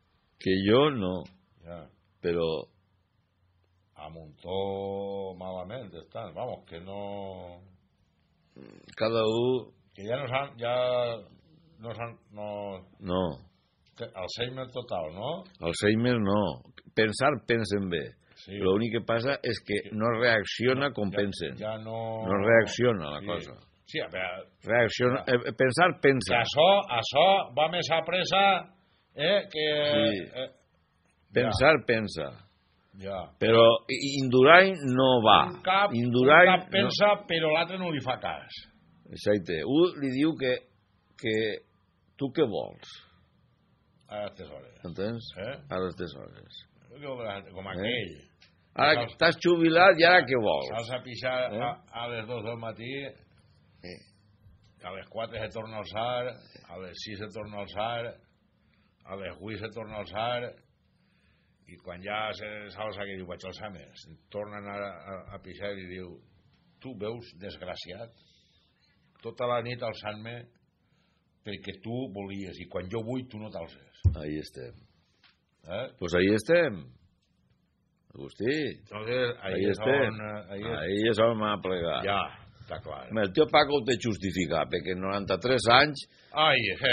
Ja. Però... A muntó malament estan, vamos, que no... Cada un... Que ja no s'han... No. Alzheimer total, no? Alzheimer no. Pensen bé. Sí. L'únic que passa és que no reacciona com pensen. Ja no... No reacciona la cosa. Sí, però... Reacciona... Pensar, pensa. Que això va més a pressa, que... Sí. Pensar, pensa. Ja. Però Indurain no va. Un cap pensa, no... però l'altre no li fa cas. Exacte. Un li diu que tu què vols? A les hores. Entens? A les hores. Com aquell. Ara que estàs jubilat i ara què vols? Saps a pixar a les 2 del matí, a les 4 se torna a alçar, a les 6 se torna a alçar, a les 8 se torna a alçar, i quan ja s'alça que diu vaig alçar més, tornen a pixar i diu tu veus, desgraciat, tota la nit alçant-me perquè tu volies, i quan jo vull tu no t'alces. Ahí estem. Pues ahí estem. Agustí. Entonces, ahí estem. Ahí és on m'ha plegat. Ja, està clar. El tio Paco ho té justificat, perquè 93 anys... Ai,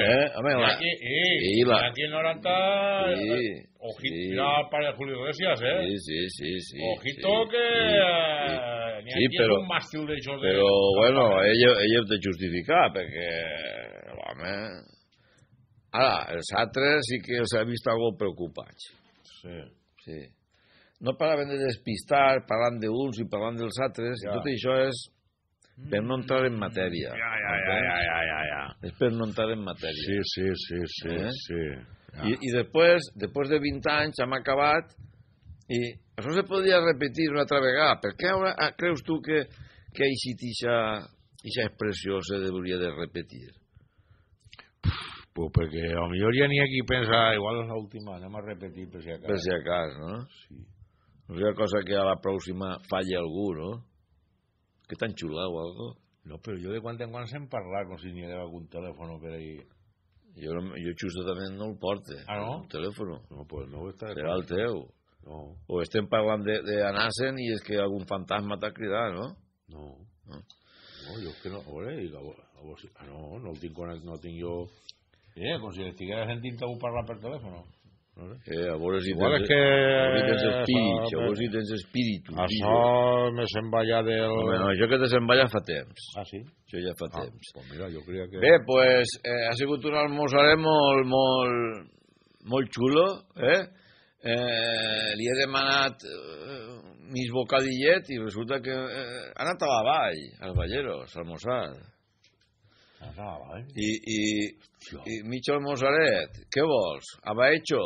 aquí 90... Ojito, mira para Julio Iglesias, Sí. Ojito que... Sí, però... un màstil d'això... Però, bueno, ell ho té justificat, perquè... Home... Ara, els altres sí que els ha vist algo preocupats. Sí. No paraven de despistar, parlant d'uns i parlant dels altres, i tot això és per no entrar en matèria. Ja. És per no entrar en matèria. Sí. I després de 20 anys hem acabat i això se podria repetir una altra vegada. Per què creus tu que aquesta expressió se hauria de repetir? Pues perquè a lo millor ja n'hi ha qui pensa igual és l'última, anem a repetir per si acas. Per si acas, no? Sí. No sigui cosa que a la pròxima falli algú, no? Que t'han xulat o algo? No, però jo de quan en quan sem parlar com si n'hi hagués algun telèfon per ahí. Jo justament no el porte. Ah, no? El telèfon. No, pues no està... Serà el teu. No. O estem parlant d'Anasen i és que algun fantasma t'ha cridat, no? No, jo és que no... A veure, no el tinc connectat, no tinc jo... com si estiguera sentint algú parlar per telèfon. A veure si tens espíritu. Això me se'n va ja del... No, això que te se'n va ja fa temps. Ah, sí? Això ja fa temps. Pues mira, jo creia que... Bé, pues, ha sigut un almoçaret molt xulo, li he demanat mis bocadillet i resulta que ha anat a la vall, als Balleros, a almoçar. I mig almoçaret, què vols? Abahecho?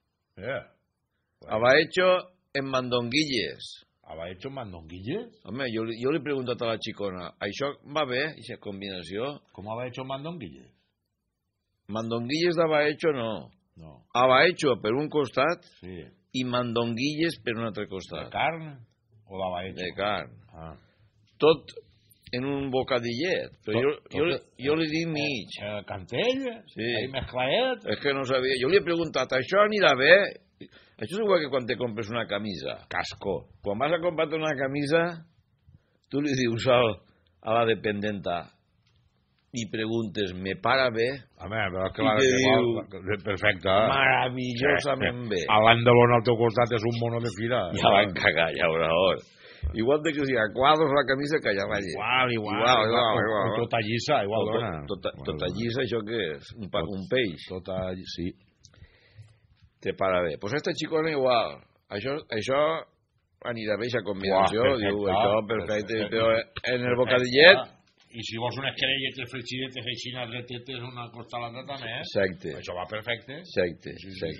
Abahecho en mandonguilles. Abahecho en mandonguilles? Home, jo li he preguntat a la xicona, això va bé, aquesta combinació? Com abahecho en mandonguilles? Mandonguilles d'Abahecho no. Abahecho per un costat i mandonguilles per un altre costat. De carn o d'Abahecho? De carn. Tot en un bocadillet, però jo li dic mig. Cantell? Sí. Mesclaet? És que no sabia. Jo li he preguntat, això anirà bé? Això és igual que quan te compres una camisa. Casco. Quan vas a comprar una camisa, tu li dius a la dependenta i preguntes, me para bé? Home, però és que perfecte. Meravellosament bé. A l'Andalón al teu costat és un mono de fira. Ja van cagar, ja veurà. Igual de que si a quadros la camisa que allà vaig. Igual. Tota llisa, igual dona. Tota llisa, això què és? Un peix? Tota, sí. Te para bé. Pues esta xicona igual. Això anirà bé, aquesta combinació. Diu, això perfecte. Però en el bocadillet I si vols unes querelletes fregidetes així dretetes una costa a l'altra també, Exacte. Això va perfecte. Exacte.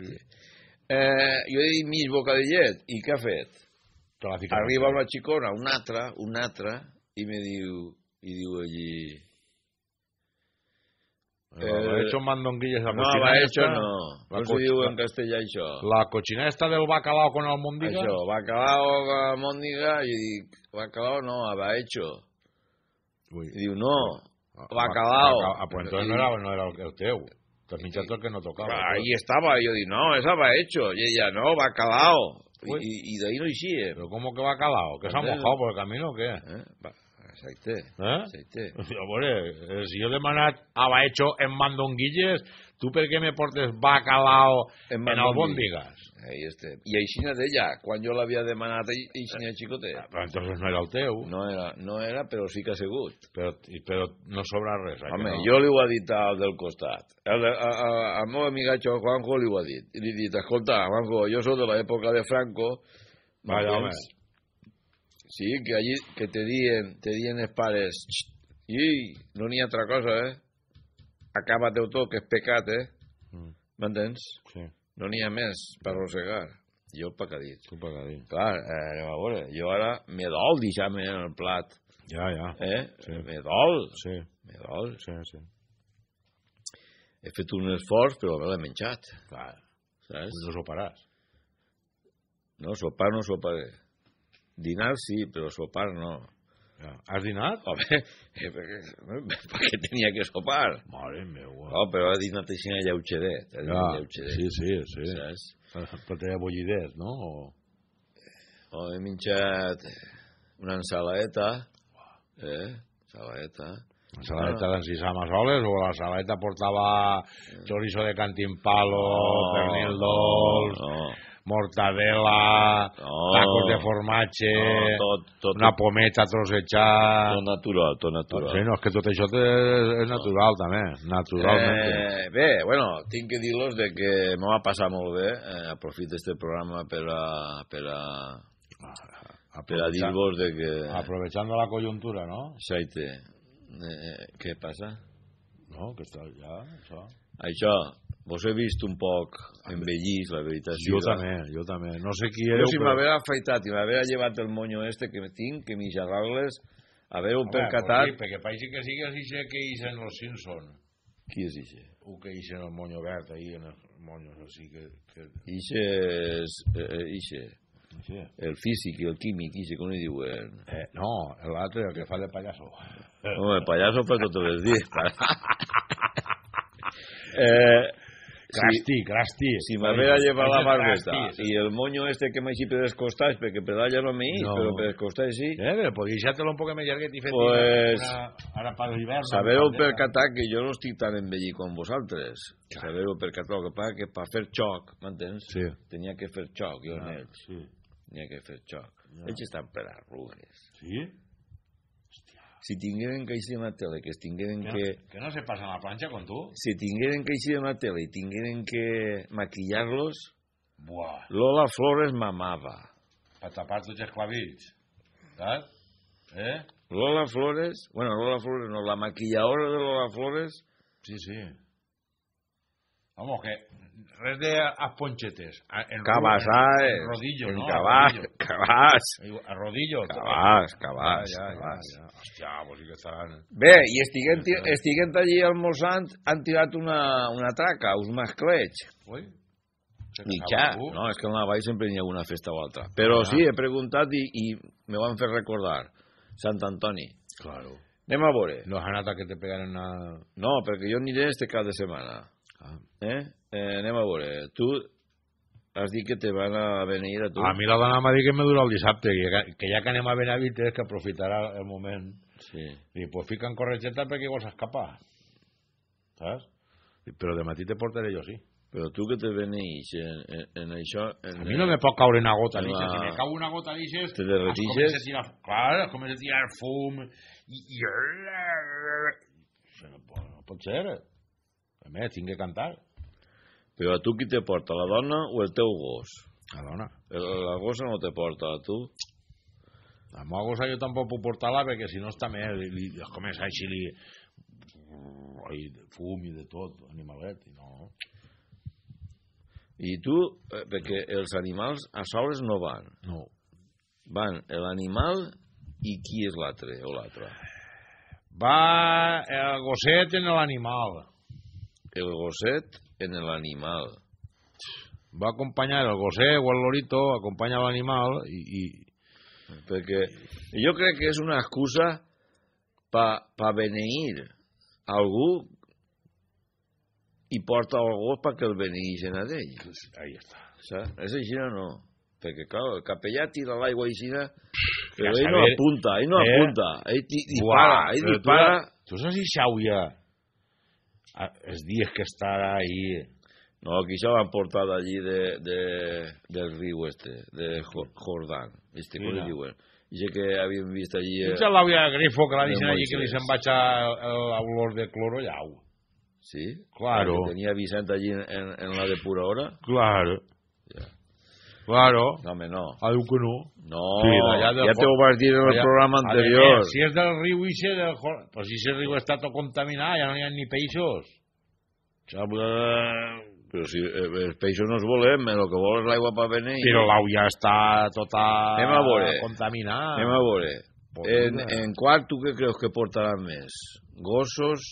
Jo he dit mig bocadillet, i què ha fet? Arriba una xicona, una altra, i me diu allí... hecho mandonguilles a no, va hecho no. No se diu en castellà això. La cochina esta del bacalao con almóndiga. Això, bacalao con almóndiga, i dic, bacalao no, va hecho. I diu, no, bacalao. Pues entonces no era el teu. Te has minxat el que no tocava. Ahí estaba, yo digo, no, esa va hecho. Y ella, no, bacalao. Y de ahí no hicieron. ¿Pero cómo que bacalao? ¿Que se ha mojado por el camino o qué? Exacte. Si jo he demanat va hecho en mandonguilles, tu per què me portes bacalao en albóndigas? Ahí estem. I aixina d'ella, quan jo l'havia demanat aixina xicotet. Però entonces no era el teu. No era, però sí que ha sigut. Però no sobra res. Home, jo li ho he dit al del costat. El meu amigatxo Juanjo li ho ha dit. I li he dit, escolta, Juanjo, jo soc de l'època de Franco. Vaya, home. Sí, que allí que te dien els pares, i no n'hi ha altra cosa, acaba-te-ho tot, que és pecat, m'entens? Sí. No n'hi ha més per arrossegar. Jo pecadit. Tu pecadit. Clar, a veure, jo ara me dol deixar-me en el plat. Ja. Sí. Me dol. Sí. Me dol. Sí. He fet un esforç, però me l'he menjat. Clar. Saps? No soparàs. No, sopar no soparé. Dinar sí, però sopar no. Ja. Has dinat? Home, per què tenia que sopar? Mare meva. No, però he dinat així lleugeret. Sí. Saps? Però tenia bullidet, no? He menjat una ensaladeta. Ensaladeta. ¿Ensaladeta d'encisa soles o la ensaladeta portava chorizo de cantimpalo, pernil dolç, mortadela, tacos de formatge, una pometa trossejada... Tot natural. Sí, no, és que tot això és natural, també, naturalment. Bé, bueno, tinc que dir-los que m'ho va passar molt bé. Aprofito este programa per a dir-vos que... Aprovechando la coyuntura, ¿no? Exacte. Què passa? No, que està ja, això... Això... Vos he vist un poc envellit, la veritat. Jo també. No sé qui éreu, però... si m'haver afaitat i m'haver llevat el monyo este que tinc, que m'hi xerrar-les, haver-ho percatat... Sí, perquè paixi que sigues ixe que ixen els Simpson. Qui és ixe? O que ixen el monyo verd, ahí en els monyos, així que... Ixe és... Ixe. Sí. El físic i el químic, ixe, com li diuen? No, l'altre, el que fa de pallasso. Home, el pallasso fa tots els dies. Crasti. Si m'haver llevat la barbeta i el monyo este que m'ha per els costats, perquè per allà no m'hi, però per els costats sí. Però podria deixar-te-lo un poc més llarguet i fer ara per l'hivern. Saber-ho percatar que jo no estic tan envellit com vosaltres. Saber-ho percatar, el que passa que per fer xoc, m'entens? Sí. Tenia que fer xoc, jo en ells. Tenia que fer xoc. Ells estan per arrugues. Sí? Si tingueren que eixir en la tele, que es tingueren que... Que no se passen a la planxa con tu? Si tingueren que eixir en la tele i tingueren que maquillar-los... Buah. Lola Flores mamava. Per tapar tots els clavills. Saps? Lola Flores... Bueno, Lola Flores no, la maquilladora de Lola Flores... Sí. Vamos, que res de ponchetes. Cabàs, en rodillo, ¿no? Cabàs. A rodillo. Cabàs. Hòstia, pues sí que estaran... Bé, i estiguent allí almorzant, han tirat una traca, uns masclets. Ui? Mitjà. No, és que en la vall sempre hi ha una festa o altra. Però sí, he preguntat i me van fer recordar. Sant Antoni. Claro. Anem a veure. Los anatas que te pegaron a... No, perquè jo aniré este cap de setmana. Anem a veure. Tu has dit que te van a venir a tu. A mi la dona m'ha dit que me dura el dissabte, que ja que anem a Benavites, que aprofitarà el moment. Sí. I pues fica en corretxeta perquè vols escapar. Saps? Però de matí te portaré jo, sí. Però tu que te venís en això... A mi no me pot caure una gota d'ixes. Si me cau una gota d'ixes... Te derretixes? Clar, comença a tirar fum i... No pot ser. A més, tinc que cantar. Però a tu qui te porta, la dona o el teu gos? La dona. La gossa no te porta, a tu? La meva gossa jo tampoc puc portar-la perquè si no està més, es comença així fum i de tot, animalet, i no. I tu, perquè els animals a soles no van. No. Van l'animal i qui és l'altre o l'altra? Va el gosset en l'animal. El gosset en l'animal. Va acompanyar el gosset o el lorito, acompanya l'animal i... Perquè jo crec que és una excusa per beneir algú i porta el gos perquè el beneeixen a ell. Ahí està. Saps? És així o no? Perquè, clar, el capellà tira l'aigua així, però ell no apunta, ell dispara. Tu saps si xauia els dies que estarà ahí? No, aquí se l'han portat allí del riu de Jordán. Com li diuen? I que havíem vist allí... Dice l'àvia de Grifo, que la dicen allí que li se'n vaig l'olor de cloro llau. Sí? Claro. Que tenia Vicent allí en la depuradora. Claro. Claro. No, home, no. Ah, diu que no. No, ja te ho vas dir en el programa anterior. Si és del riu ixe, pues si ese riu està tot contaminat, ja no hi ha ni peixos. Però si els peixos no els volem, el que vol és l'aigua per venir. Però l'au ja està tota contaminada. Anem a veure. En quart, tu què creus que portaran més? Gossos?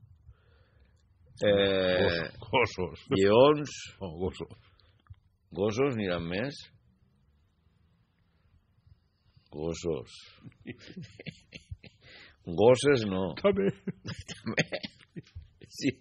Gossos. Lleons? Gossos. Gossos aniran més? Gossos. Gosses no. També. Sí.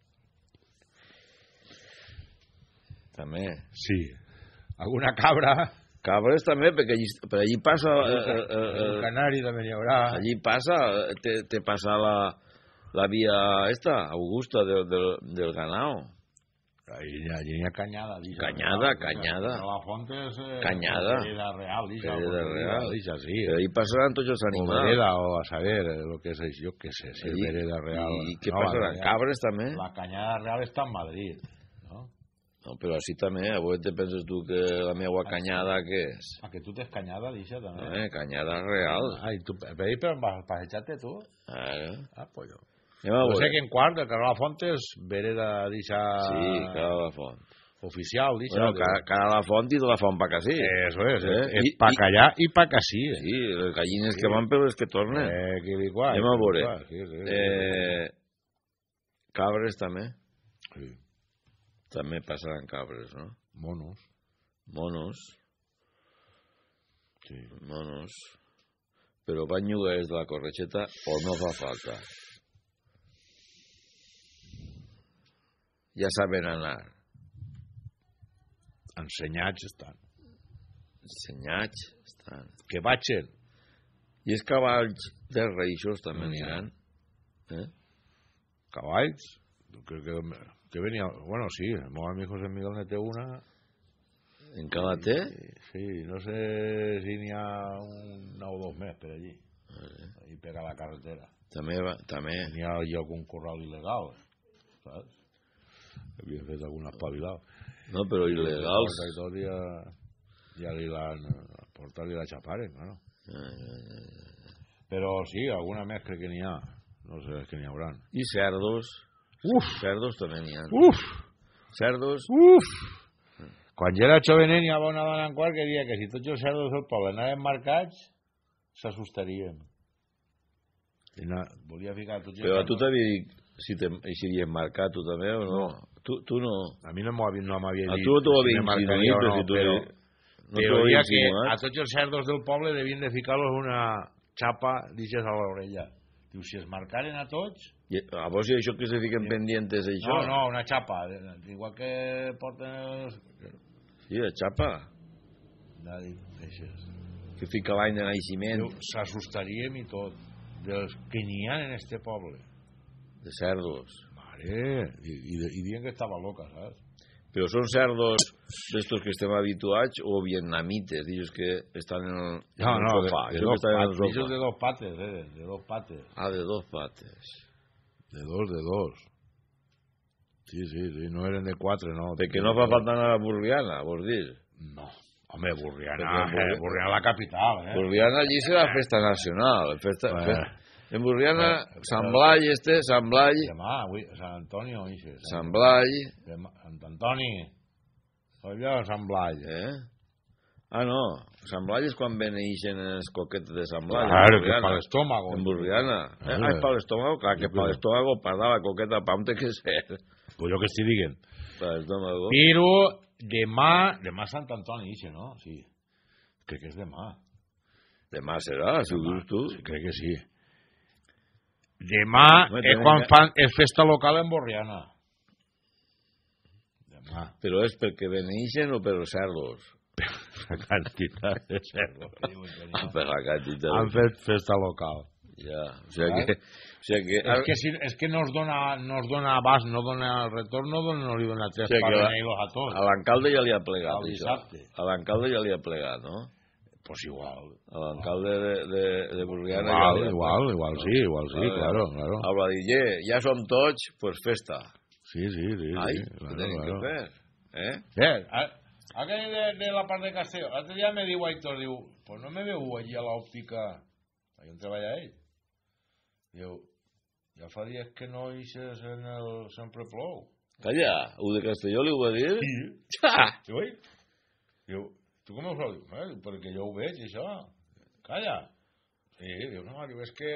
També. Sí. Alguna cabra? Cabres també, perquè per allí passa... El canari també n'hi haurà. Allí passa, te passa la via Augusta del ganao. Allí n'hi ha canyada. Canyada. La font és... Canyada. Vereda real, sí. Però ahí passaran tots els animals. O vereda, o a saber, lo que és això, jo què sé, si és vereda real. I què passaran? Cabres també? La canyada real està en Madrid. No, però així també, avui te penses tu que la meva canyada què és? Que tu tens canyada, dixa, també. Canyada real. I tu, però vas passejar-te tu? Pollo. Jo sé que en quart, el Carrer la Font és vereda, dixa... Sí, Carrer la Font. Oficial, dixa. Bueno, Carrer la Font i de la Font pa casí. Eso és pa callar i pa casí. Sí, les gallines que van per les que tornen. Anem a veure. Cabres també. Sí. També passaran cabres, no? Monos. Sí. Monos. Però van lloguers de la corretxeta o no fa falta? Ja saben anar. Ensenyats estan. Que vagin. I els cavalls dels reixos també aniran. Cavalls? Que venia... Bueno, sí, el meu amic José Miguel ne té una... En cada té? Sí, no sé si n'hi ha un o dos més per allí. I pega la carretera. També. N'hi ha lloc un corral il·legal, saps? Havien fet algun espavilat. No, però il·legals... Ja li l'han... Portat i la xaparen, claro. Però sí, alguna més crec que n'hi ha. No sé, és que n'hi hauran. I cerdos? Cerdos també n'hi ha. Cerdos? Quan jo era jovenet n'hi havia una dona en quart que deia que si tots els cerdos del poble anaven marcats, s'assustarien. Volia ficar tots els... Però a tu t'havia dit si t'eixirien marcat, tu també, o no? Tu no. A mi no m'havia dit... A tu no t'ho havia insinuat, però deia que a tots els cerdos del poble devien de ficar-los una xapa d'ixes a l'orella. Diu, si es marcaren a tots... A vos i això que se fiquen pendientes, això? No, una xapa. Igual que porten... Sí, la xapa. Deixes. Que fica l'any de naixement. S'assustaríem i tot. Dels que n'hi ha en este poble. De cerdos. Mare, i dient que estava loca, saps? Però són cerdos d'estos que estem habituats o vietnamites, dius que estan en el sofà. De dos pates, de dos pates. De dos pates. De dos. Sí, no eren de quatre, no. Perquè no fa falta anar a Burriana, vols dir? No. Home, Borriana la capital, eh? Borriana allí serà festa nacional. En Borriana, Sant Blai, Sant Blai... Demà, avui, Sant Antonio, Sant Blai... Sant Antoni. Allò, Sant Blai. Ah, no. Sant Blai és quan beneixen els coquetes de Sant Blai. Claro, que para l'estómago. En Borriana. Ah, para l'estómago? Clar, que para l'estómago, para la coqueta, pa on té que ser. Pues jo que estic dient. Para l'estómago. Però demà Sant Antoni, no? Sí. Crec que és demà. Demà serà, si ho dius tu. Sí, crec que sí. Demà és quan fan festa local en Borriana. Demà. Però és perquè beneixen o per els cerdos? Per la quantitat de cerdos. Per la quantitat. Han fet festa local. Ja, o sigui que... És que no es dona abast, no dona retorn, no li dona tres per beneir-los a tots. A l'alcalde ja li ha plegat, el dissabte. A l'alcalde ja li ha plegat, no? Pues igual. A l'alcalde de Borriana igual sí, claro. Haurà dit, ja som tots, pues festa. Sí. Ai, què tenim que fer? Aquell de la part de Castelló, l'altre dia me diu Aitor, diu, pues no me veu allí a l'òptica, allà on treballa ell. Diu, ja fa dies que no eixes en el Sempre Plou. Calla, ho de Castelló li ho va dir? Sí. Diu, tu com ho saps? Diu, perquè jo ho veig, això. Calla. Sí, diu, no, diu, és que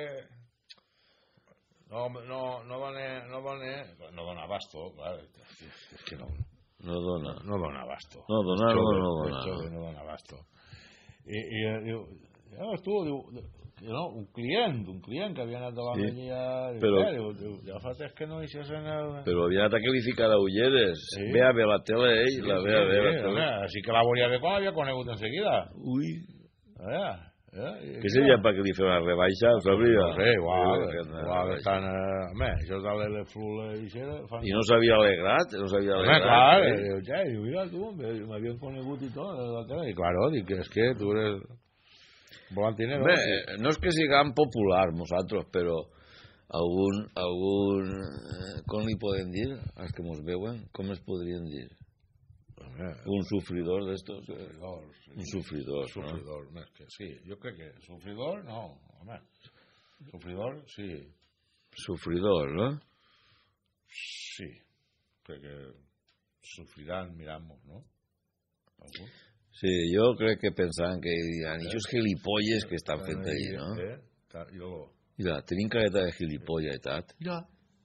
no dona abasto, clar. És que no. No dona. No dona abasto. No dona. No dona abasto. I diu, diu, un client que havia anat de la menya, diu, ja fa temps que no eixes en el... Però havia anat a qualificar a Ulleres. Ve a ver la tele, la ve a ver la tele. Així que la volia ver quan l'havia conegut enseguida. Ui. Què seria perquè li fem una rebaixa? Ho sabria? No sé, igual estan... Home, això de l'Eleflule i això... I no s'havia alegrat? Home, clar, diu, mira tu, m'havien conegut i tot, i claro, dic, és que tu eres... volantinero. Bé, no és que siguem populars nosaltres, però algun com li podem dir als que ens veuen? Com es podrien dir? Un sufridor d'estos? Un sufridor, no? Sí, jo crec que sufridor, no, home. Sufridor, sí. Sufridor, ¿no? Sí, crec que sufrirán, miramos, ¿no? ¿Algú? Sí, jo crec que pensaven que diran, i aquests gilipolles que estan fent allí, no? Mira, tenim careta de gilipolletat. Mira.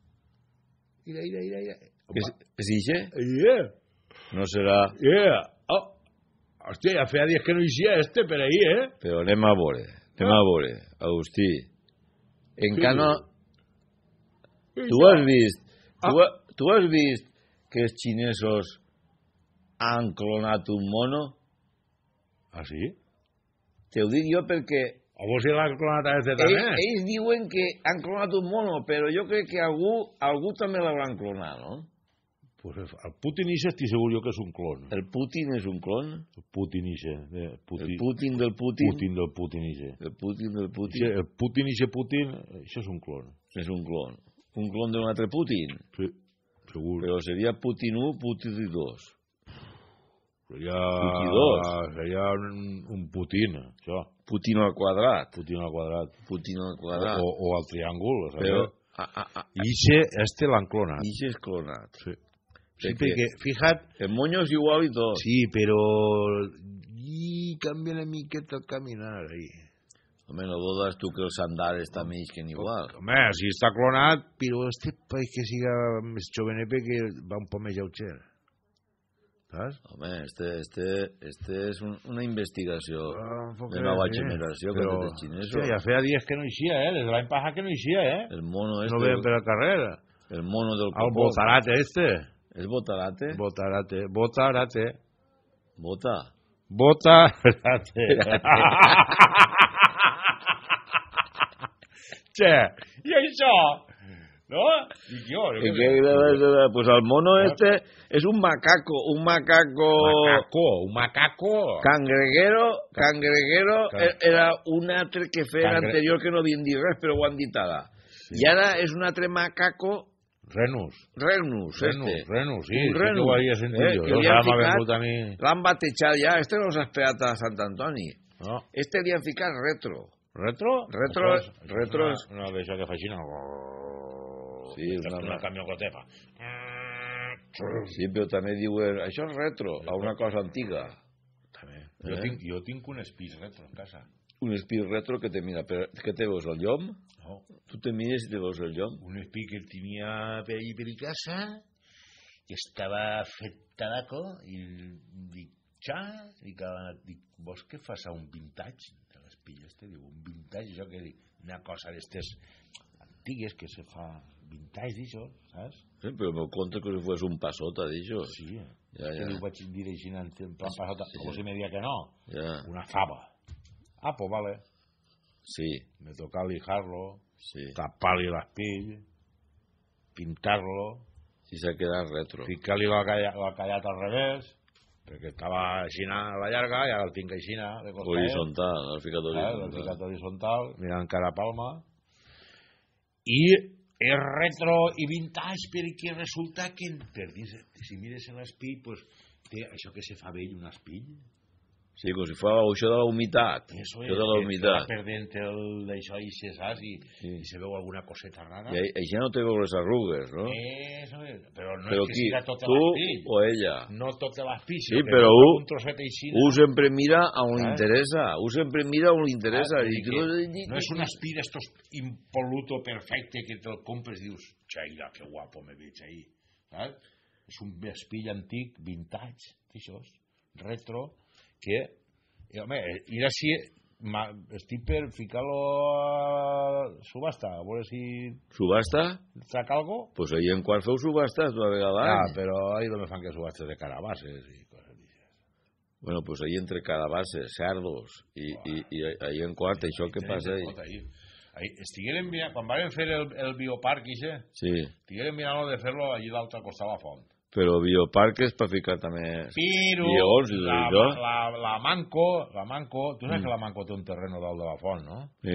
És ixe? No serà... Hòstia, ja feia dies que no hi sia per ahir, Però anem a veure, Agustí. Encara no... Tu has vist que els xinesos han clonat un mono? Ah, sí? Te ho dic jo perquè... A vos si l'han clonat a este també? Ells diuen que han clonat un mono, però jo crec que algú també l'hauran clonat, no? Pues el Putin ixe estic segur jo que és un clon. El Putin és un clon? El Putin ixe. El Putin del Putin? Putin del Putin ixe. El Putin del Putin? El Putin ixe Putin, això és un clon. És un clon. Un clon d'un altre Putin? Sí, segur. Però seria Putin 1, Putin 2. Seria un Putin, això. Putin al quadrat. Putin al quadrat. Putin al quadrat. O al triàngul. Però... Ixe l'han clonat. Ixe és clonat. Sí. Sí, perquè, fija't... El moño és igual i tot. Sí, però... I canvia una miqueta el caminar, ahí. Home, no dudes tu que els sandales també isquen igual. Home, si està clonat, però este país que siga més jovenepe que va un poc més lleuger. Saps? Home, este és una investigació de nova generació que té els xinesos. Hòstia, ja feia dies que no eixia, des de l'any passat que no eixia, El mono este... No veiem per la carrera. El mono del Popó. El botarate este. ¿Es botarate? Botarate. Bota. Botarate. Che, i això? ¿No? Dic jo. Pues el mono este es un macaco. Un macaco. Cangreguero era un altre que feia anterior que no havien dit res, però ho han dit ara. I ara és un altre macaco Renus, sí. sí que ho havia sentit jo. L'han batejat ja, no s'ha esperat a Sant Antoni. No. Li han ficat retro. Retro? Retro és... Una d'això que fa així, no? Sí, una camiocoteta. Sí, però també diuen, això és retro, a una cosa antiga. També. Jo tinc un espís retro en casa. Un espí retro que te mira, però que te veus el llom? No. Tu te mires i te veus el llom? Un espí que tenia per ahí per casa, que estava fet tabaco, i dic, vols que fas un vintage de l'espí este? Diu, un vintage, això que dic, una cosa d'estes antigues que se fa vintage d'això, saps? Sí, però me conta que si fos un passota d'això. Sí, que li vaig dir així en plan passota, com si me dia que no. Una fava. Ah, pues vale. Sí. Me toca lijarlo, tapar-li l'espill, pintar-lo. I s'ha quedat retro. Ficar-li la callat al revés, perquè estava així a la llarga, i ara el tinc així de costat. Horizontal, l'ha ficat horizontal. L'ha ficat horizontal, mirant cara a palma. I és retro i vintage perquè resulta que, si mires l'espill, pues, té això que se fa vell, un espill. Sí, com si fos això de la humitat. Això de la humitat. Que va perdent d'això i saps? I se veu alguna coseta rara. I així no te veu les arrugues, no? Eso és. Però no és que siga tot l'espill. Tu o ella? No tot l'espill, sí, però un trosset així. Un sempre mira on li interessa. Un sempre mira on li interessa. No és un espill d'estos impoluto perfecte que te'l compres i dius, xaira, que guapo me veig ahí. Saps? És un espill antic, vintage, això és, retro, que, home, mira si estic per ficar-lo a subhasta, a veure si... Subhasta? Saca algo? Pues ahí en quart feu subhastas una vegada l'any. Però ahí no me fan que subhastes de carabasses i coses així. Bueno, pues ahí entre carabasses, cerdos, i ahí en quart, això que passa ahí. Estigueren mirant, quan van fer el bioparc, estigueren mirant-lo de fer-lo allí dalt al costat de la font. Però bioparc és per ficar també guions i tot això. La Manco, tu saps que la Manco té un terreno dalt de la font, no? Sí.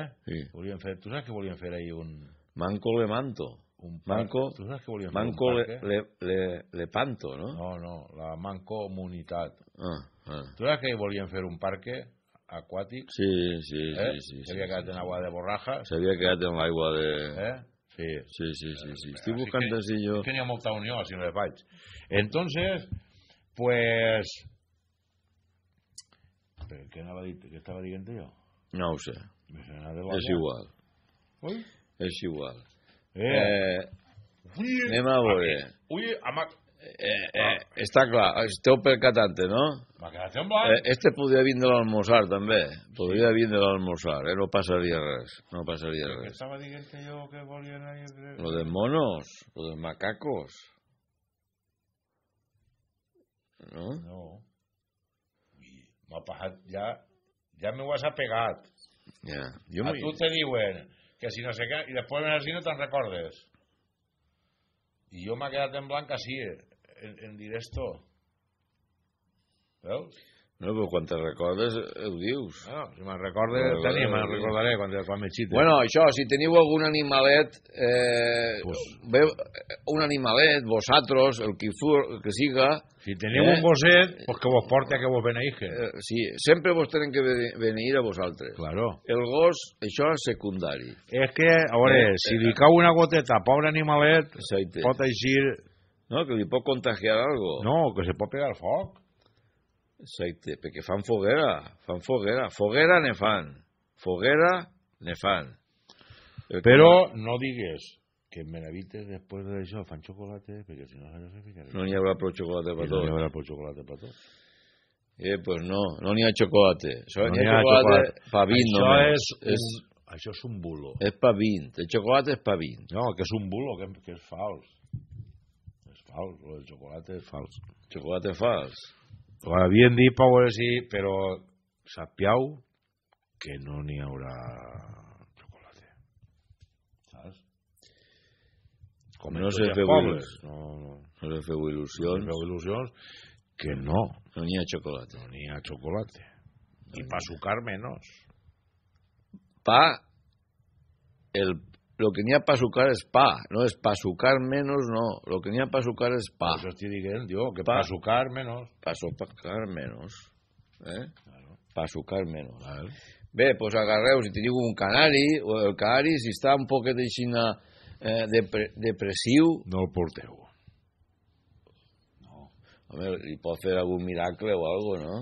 Tu saps que volien fer ahí un... Manco le manto. Manco, tu saps que volien fer Manco un parc, le panto, no? No, la Manco Comunitat. Tu saps que volien fer un parque aquàtic? Sí. S'havia quedat en aigua de borraja. S'havia quedat en l'aigua de... Sí. Estic buscant així jo. Tenia molta unió, si no le faig. Entonces, pues... Què estava dient jo? No ho sé. És igual. Ui? És igual. Anem a veure. Ui, està clar, esteu percatant-te, no? M'ha quedat semblant. Este podria vindre a l'almorzar, també. Podria vindre a l'almorzar, no passaria res. No passaria res. Què estava dient jo que volien anar? Lo de monos, lo de macacos. ¿No? No. M'ha passat, ja m'ho has apegat. Ja. A tu te diuen que si no sé què, i després ven així no te'n recordes. I jo m'ha quedat en blanc així, en directo. Veus? No, però quan te recordes ho dius. No, si me'n recordaré quan m'excite. Bueno, això, si teniu algun animalet, un animalet, vosaltres, el que siga... Si teniu un gosset, pues que vos porte a que vos beneïsque. Sí, sempre vos tenen que beneir a vosaltres. Claro. El gos, això és secundari. És que, a veure, si li cau una goteta, pobre animalet, pot eixir... No, que li pot contagiar algo. No, que se pot pegar al foc. Exacte, perquè fan foguera. Foguera ne fan. Però no digues que me n'evites després d'això, fan xocolata, perquè si no se ficaré. No n'hi haurà prou xocolata per tot. No n'hi haurà prou xocolata per tot. Pues no n'hi ha xocolata. No n'hi ha xocolata pa 20 només. Això és un bulo. És pa 20. El xocolata és pa 20. No, que és un bulo, que és fals. És fals, el xocolata és fals. Xocolata és fals. Ho havien dit, Pau, sí, però sapiau que no n'hi haurà xocolata. Saps? Com no se feu il·lusions. Que no. No n'hi ha xocolata. No n'hi ha xocolata. I pa sucar menos. Pa, el lo que n'hi ha para sucar és pa, no és para sucar menos, no. Lo que n'hi ha para sucar és pa. Això estic dient, jo, que para sucar menos. Para sucar menos. Claro. Para sucar menos. Vale. Bé, doncs agarreu, si teniu un canari, o el canari, si està un poquet aixina depressiu... No el porteu. No. Home, li pot fer algun miracle o alguna cosa,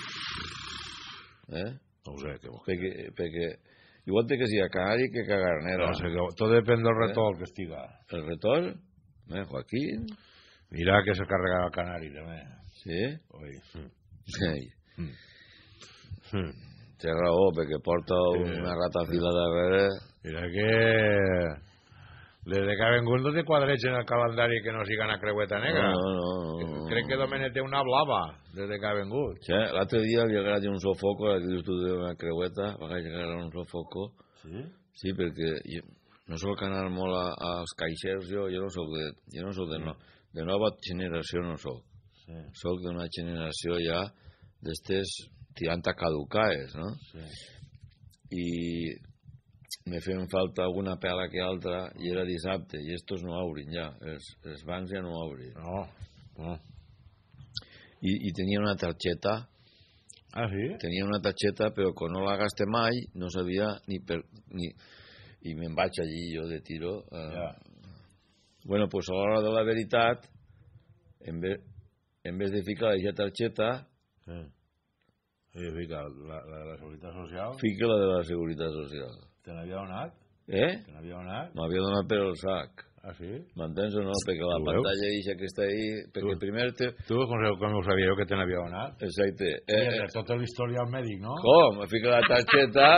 no? No ho sé, què vols. Perquè igual té que sigui canari que cagarnera. No sé, tot depèn del retorn que estiga. El retorn? Joaquín? Mira que se carrega el canari, també. Sí? Oi. Sí. Té raó, perquè porta una ratafila darrere. Mira que... Des que ha vengut no té quadrets en el calendari que no siga una creueta negra. No. Crec que només té una blava des que ha vengut. Sí, l'altre dia li agrada un sofoco, que dius tu d'una creueta, va agradar un sofoco. Sí? Sí, perquè no soc anar molt als caixers, jo no soc de nova generació, no soc. Sí. Soc d'una generació ja d'estes tirant a caducaes, no? Sí. I me feien falta alguna pela que altra i era dissabte i estos no obrin ja, els bancs ja no obrin. No. I tenia una targeta. Ah, sí? Tenia una targeta, però quan no la gaste mai no sabia ni i me'n vaig allí jo de tiro. Ja. Bueno, pues a l'hora de la veritat, en vez de ficar aquesta targeta, fica la de la Seguretat Social. fica la de la Seguretat Social. Te n'havia donat? Te n'havia donat? M'havia donat per el sac. Ah, sí? M'entens o no? Perquè la pantalla eixa que està ahí... Perquè primer... Tu com ho sabia jo que te n'havia donat? Exacte. Tot l'historial mèdic, no? Com? Fica la targeta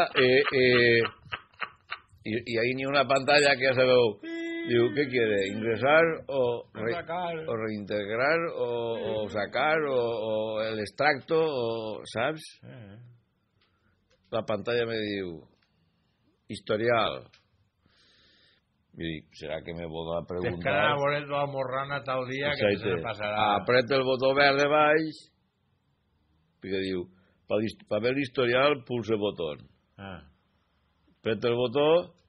i ahí n'hi ha una pantalla que ja sabeu... Diu, ¿qué quiere? ¿Ingresar o reintegrar o sacar o el extracto o... ¿Sabes? La pantalla me diu... Historial. I dic, serà que me vol preguntar... És que ara vols la morrana tal dia que se passarà... Apreta el botó verd de baix, perquè diu, per ver l'historial, pulsa el botó. Apreta el botó...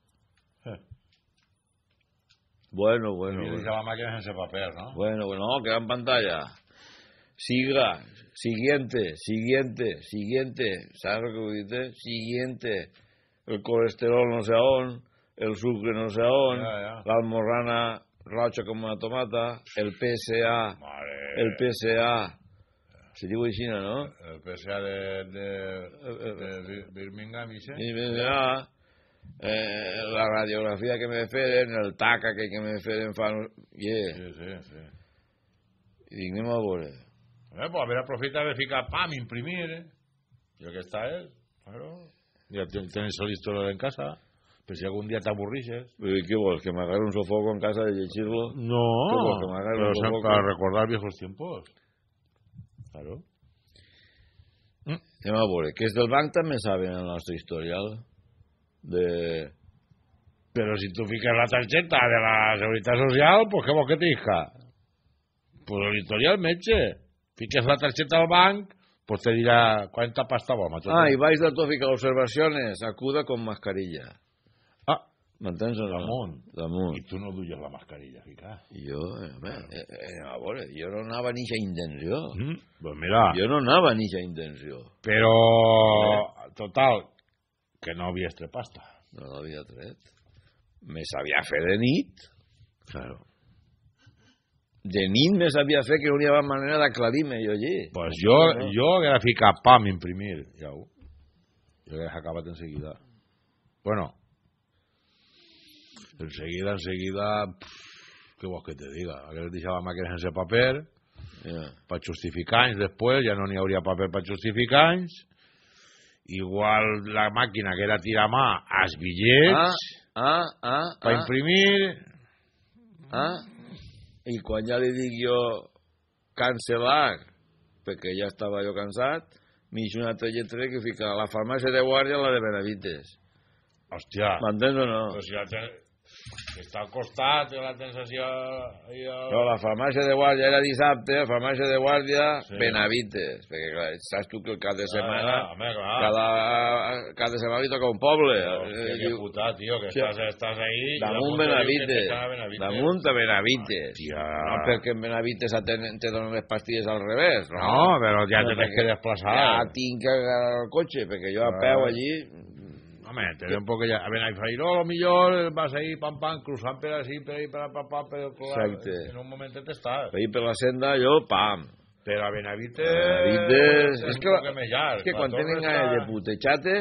Bueno. I dice la màquina sense paper, ¿no? Bueno, queda en pantalla. Siga, siguiente. ¿Sabes lo que vull dir? Siguiente. El colesterol no sé on, el sucre no sé on, la almorrana roja com una tomata, el PSA, se diu així, no? El PSA de Birmingham, ¿sí? La radiografia que me feren, el TAC que me feren fa... Sí. I dic, anem a veure. Pues a veure, aprofita de ficar, imprimir, I aquí està claro. Ja tens el historial en casa, per si algun dia t'avorrixes. Què vols, que m'agarri un sofoco en casa de llegir-lo? No, però para recordar viejos tiempos. Claro. Anem a veure, que és del banc també saben el nostre historial. Pero si tú ficas la tarjeta de la Seguridad Social, pues ¿qué vos que te diga? Pues el historial metge. Fiques la tarjeta al banc, pues te dirá cuánta pasta vamos. Y vais de todo ficar observaciones, acuda con mascarilla. ¿M'entens o no? Damunt. I tu no duies la mascarilla, ficar. Jo, a veure, jo no anava ni a intenció. Pues mira. Jo no anava ni a intenció. Però, total, que no havia tret pasta. No l'havia tret. Me sabia fer de nit. Claro. De nit me sabia fer que no hi havia manera d'aclarir-me jo allí. Pues jo hauria ficat pam, imprimir. Ja ho. Jo hauria acabat enseguida. Bueno, enseguida, què vols que te diga? Hauria deixat la màquina sense paper, per justificar anys després, ja no n'hi hauria paper per justificar anys. Igual la màquina que era tirar a mà als bitllets per imprimir. I quan ja li dic jo cancel·lar, perquè ja estava jo cansat, m'hi hice una altra lletra que fica la farmàcia de guàrdia a la de Benavites. Hòstia. M'entens o no? Pues ja Està al costat, la sensació... No, la farmàcia de guàrdia era dissabte, la farmàcia de guàrdia, Benavites, perquè clar, saps tu que el cap de setmana, cada setmana li toca un poble. Que puta, tio, que estàs ahí... Damunt Benavites, damunt a Benavites. No perquè en Benavites te donen les pastilles al revés, no? No, però ja tens que desplaçar. Ja tinc que agarrar el cotxe, perquè jo a peu allí... Home, te un poco ya. A ver, ahí lo mejor vas ahí, pam, cruzant per así, per ahí, pero en un momento te estás. Ahí per la senda, jo, pam. Però a Benavites... És que quan tenen ganes de putejate,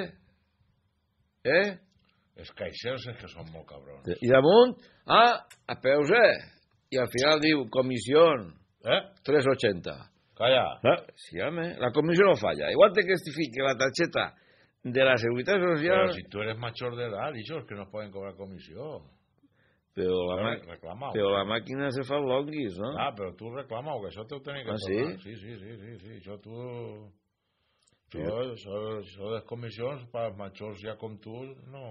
Els caixers és que són molt cabrons. I damunt, a peus, i al final diu, comissió, 3,80. Calla. Sí, home, la comissió no falla. Igual que es fique la tarjeta de la Seguridad Social... Pero si tú eres mayor de edad, dichos que no pueden cobrar comisión. Pero la máquina se fa longuis, ¿no? Ah, pero tú reclama, que eso te ho tenies que tornar. Sí? Sí. Això tu... Això de comissions per als majors ja com tu, no...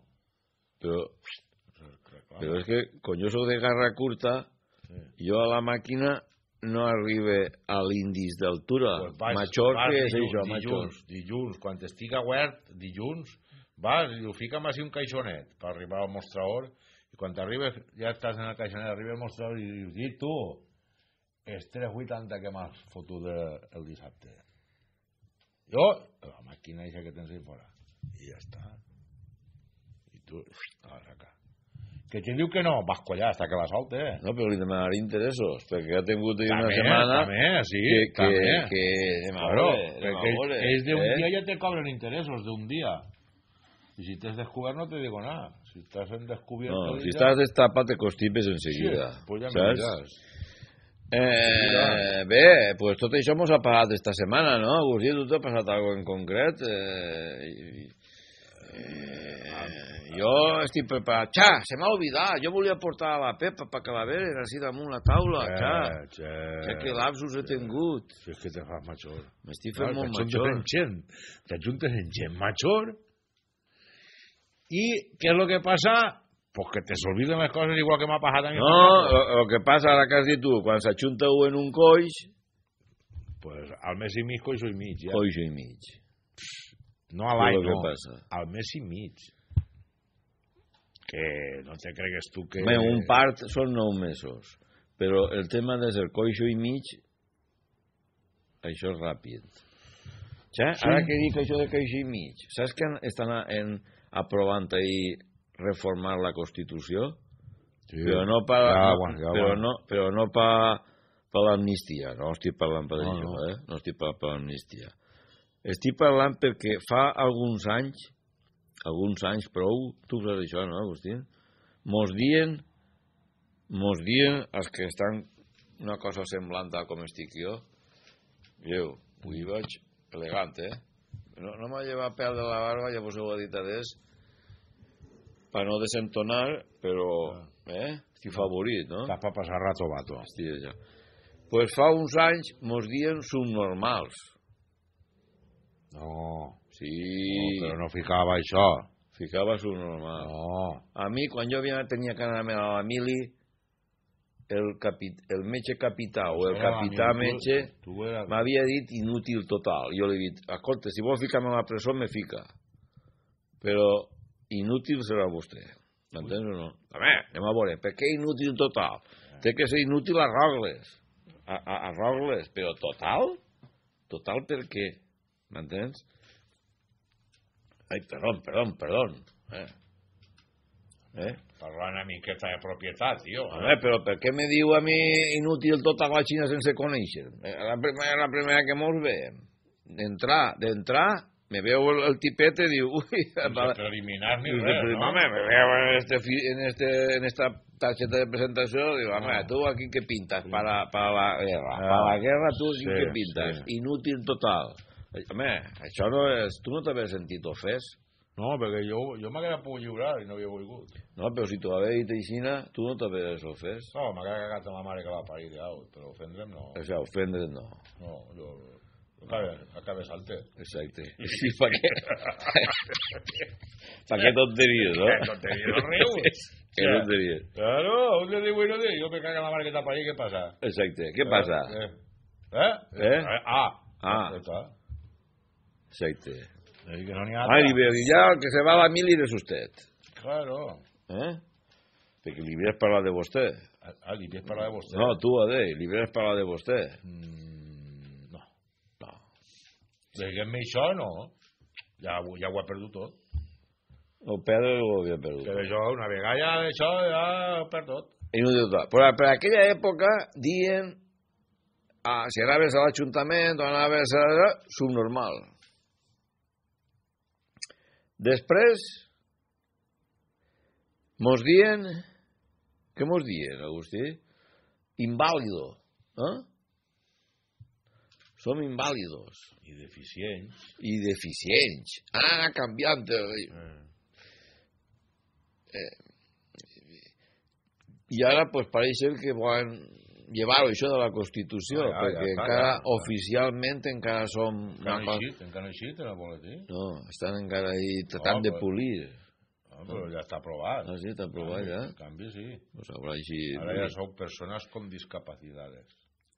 Però és que, quan jo soc de garra curta, jo a la màquina no arriba a l'índice d'altura. Major, què és això, major? Dilluns, quan estic obert, vas i ho fica'm així un caixonet per arribar al mostrador, i quan t'arribes, ja estàs en el caixonet, arriba al mostrador i dius, i tu, és 3,80 que m'has fotut el dissabte. Jo, la màquina eixa que tens ahí fora. I ja està. I tu, a la saca. Que te diu que no, vas collar hasta que la solte. No, però li demanaré interessos, perquè ha tingut una setmana que és d'un dia ja te cobren interessos, d'un dia. I si t'has descobert no te digo nada. Si estàs en descobierto... No, si estàs destapat te constipes enseguida. Sí, pues ja me diràs. Bé, pues tot això mos ha passat esta setmana, no? Agustí, tu t'ha passat alguna en concret? Jo estic preparat. Xa, se m'ha oblidat. Jo volia portar a la Pepa para que la veren així damunt la taula. Xa, que lapsus he tingut. Si és que te fas major. M'estic fent molt major. T'ajuntes en gent major. I què és lo que passa? Pues que te s'olviden les coses igual que m'ha passat a mi. No, el que passa ara que has dit tu, quan s'ajunta en un coix... Pues al mes i mig, coixo i mig, ja. Coixo i mig. No a l'any, no. Al mes i mig. Que no te cregues tu que... Bé, un part són 9 mesos, però el tema de ser coixo i mig, això és ràpid. Ara que dic això de coixo i mig, saps que estan aprovant ahir reformar la Constitució? Sí. Però no per l'amnistia, no estic parlant per això, no estic parlant per l'amnistia. Estic parlant perquè fa alguns anys prou, tu saps això, no, Agustín? Mos dien els que estan una cosa semblant a com estic jo, avui vaig elegant, no m'ha llevat pèl de la barba, ja vos ho he dit adés, per no desentonar, però estic favorit, no? Estàs per passar rato vato. Estic allà. Pues fa uns anys mos dien subnormals. No. Sí. No, però no ficava això. Ficava subnormal. No. A mi, quan jo tenia que anar a la mili, el metge capità o el capità metge m'havia dit inútil total. Jo li he dit, escolta, si vols ficar-me a la presó, me fica. Però inútil serà vostè. M'entens o no? Anem a veure, per què inútil total? Té que ser inútil a Rogles. A Rogles, però total? Total per què? M'entens? Ai, perdó. Parlar una miqueta de propietat, tio. Però per què me diu a mi inútil tota la Xina sense conèixer? La primera que mos veiem. D'entrar, me veu el tipet i diu... Sense preliminar ni res, no? Me veu en esta tarjeta de presentació, diu, tu aquí què pintas? Para la guerra. Para la guerra tu aquí què pintas? Inútil total. Això no és... Tu no t'havies sentit ofès? No, perquè jo m'haguera pogut lliurar i no havia volgut. No, però si t'ho havia dit aixina, tu no t'havies ofès. No, m'haguera cagat en la mare que va parir, però ofendre'm no. O sigui, ofendre'm no. No, jo... Acabes salte. Exacte. Sí, ¿para qué? ¿Para qué tonterías, no? ¿Qué tonterías? No rius. ¿Qué tonterías? Claro, un día digo y no digo. Yo me cago en la marqueta para allí, ¿qué pasa? Exacte. ¿Qué pasa? Está. Exacte. Que no n'hi ha Ai, ja el que se va a la mili és usted. Claro. Perquè li vés parlar de vostè. Li vés parlar de vostè? No, tu, Adé, li vés parlar de vostè. No. Diguem-me això, no. Ja ho he perdut tot. El Pedro ho havia perdut. Que això, una vegada ja això, ja ho perd tot. I no diu tot. Però per aquella època, dient, si anaves a l'Ajuntament o anaves a... subnormal. Després, mos dient... Què mos dient, Agustí? Invàlido. Som invàlidos. I deficients. I deficients. Canviant. I ara, pues, pareix ser que volen llevar-ho això de la Constitució, perquè encara, oficialment, encara som... Encara no eixit, en el boletí. No, estan encara ahí tratant de polir. Però ja està aprovat. Sí, està aprovat, ja. En canvi, sí. Pues haurà així... Ara ja sou persones con discapacidades.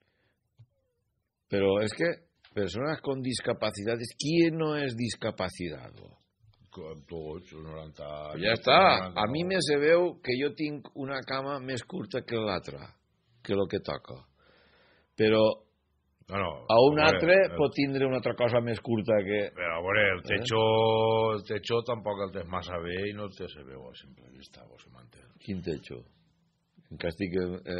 Però és que persones con discapacidades, ¿qui no és discapacitado? Tots, 90... Ja està. A mi me se veu que jo tinc una cama més curta que l'altra, que el que toca. Però a un altre pot tindre una altra cosa més curta que... Però, a veure, el techo tampoc el tens massa bé i no te se veu a simple vista, vos si m'entens. Quin techo? Encara estic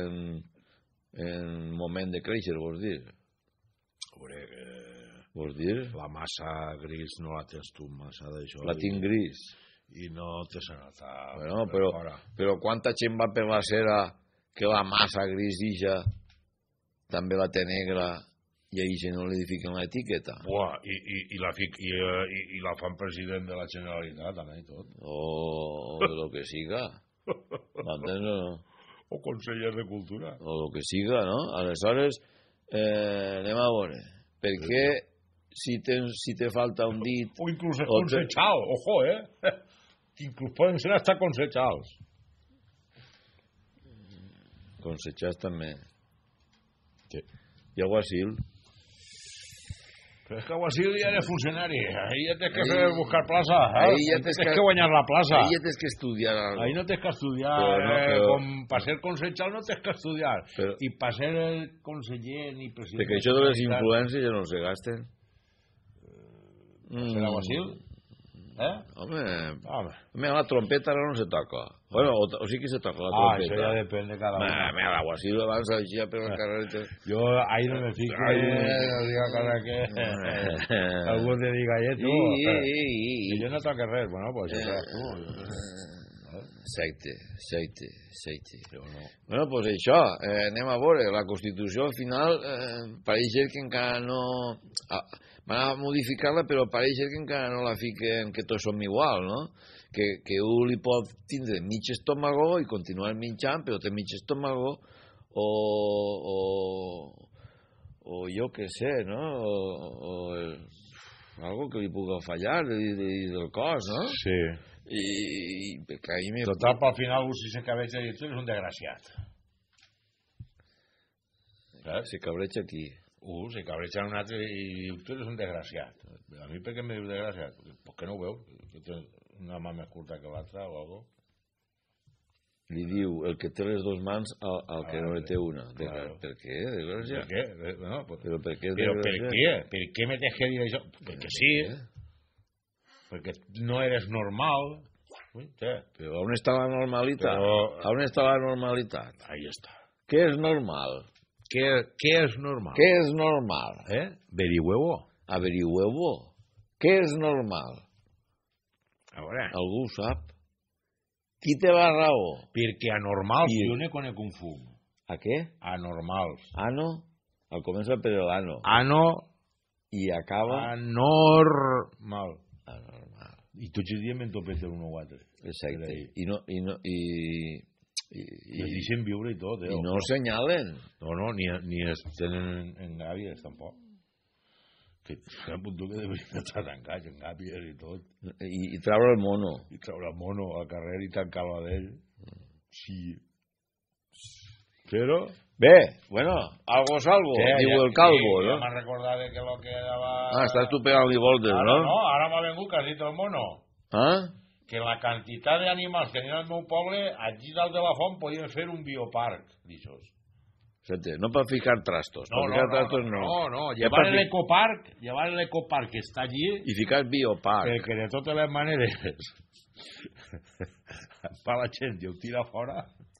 en moment de créixer, vols dir? A veure, vols dir? La massa gris no la tens tu massa d'això. La tinc gris. I no te se nota... Bueno, però quanta gent va per la cera que la massa grisija també la té negra i a això no li fiquen l'etiqueta. Buah, i la fan president de la Generalitat, també, i tot. O de lo que siga. M'entens o no? O conseller de Cultura. O lo que siga, no? Aleshores, anem a veure. Per què, si te falta un dit... O inclús consejal, ojo, inclús poden ser hasta consejals. Consejals també. Sí. I aguasil? Però és que aguasil ja eres funcionari. Ahí ja tens que saber buscar plaça. Ahí ja tens que guanyar la plaça. Ahí ja tens que estudiar algo. Ahí no tens que estudiar. Com per ser consejal no tens que estudiar. I per ser el conseller ni president... Perquè això de les influències ja no se gasten. Ser aguasil? Home, la trompeta ara no se toca. Bueno, o sí que se toca la trompeta. Això ja depèn de cada un. L'aguasil abans així per la carrera... Jo ahí no me fico, no diga cosa que... Algú te diga, tu... I jo no toque res, bueno, pues això és tu. Exacte. Bueno, pues això, anem a veure, la Constitució al final pareix que encara no... Van a modificar-la, però pareix que encara no la fiquen que tots som igual, no? Que un li pot tindre mig estómago i continuar menjant, però té mig estómago, o jo què sé, no? O algo que li pugui fallar del cos, no? Sí. I perquè ahir me... Total, pel final, si se cabreja i tu eres un desgraciat. Se cabreja aquí. Se cabreja un altre i tu eres un desgraciat. A mi per què me dius desgraciat? Pues que no ho veus, que tens una mà més curta que l'altra o algo. Li diu el que té les dues mans al que no li té una. Per què? Desgràcia? Per què? No, però per què? Però per què? Per què me tens que dir això? Perquè sí. Perquè no eres normal. Però on està la normalitat? On està la normalitat? Ahí està. Què és normal? Què és normal? Què és normal? Averigüeu-ho. Averigüeu-ho. Què és normal? A veure. Algú ho sap? Qui té la raó? Perquè anormals jo ne conec un fum. A què? Anormals. Ano? Al comença per l'ano. Ano. I acaba? Anormal. Anormal. I tots els dies me'n topet un o altre. Exacte. I es deixen viure i tot, I no assenyalen. No, ni es tenen en gàbies, tampoc. Que a punt que devia estar tancat en gàpies i tot. I treure el mono. I treure el mono al carrer i tancar-lo d'ell. Sí. Però... Bé, bueno, algo salvo, diu el calvo, ¿no? Ja m'ha recordat que lo que dava... Estàs tu pegant-li voltes, ¿no? No, ara m'ha vengut que has dit el mono. Que la quantitat d'animals que n'hi ha al meu poble, allí dalt de la font podien fer un bioparc, d'aixòs. No per ficar trastos. No, llevar l'ecoparc que està allí... I ficar el bioparc. Perquè de totes les maneres per la gent i ho tira fora.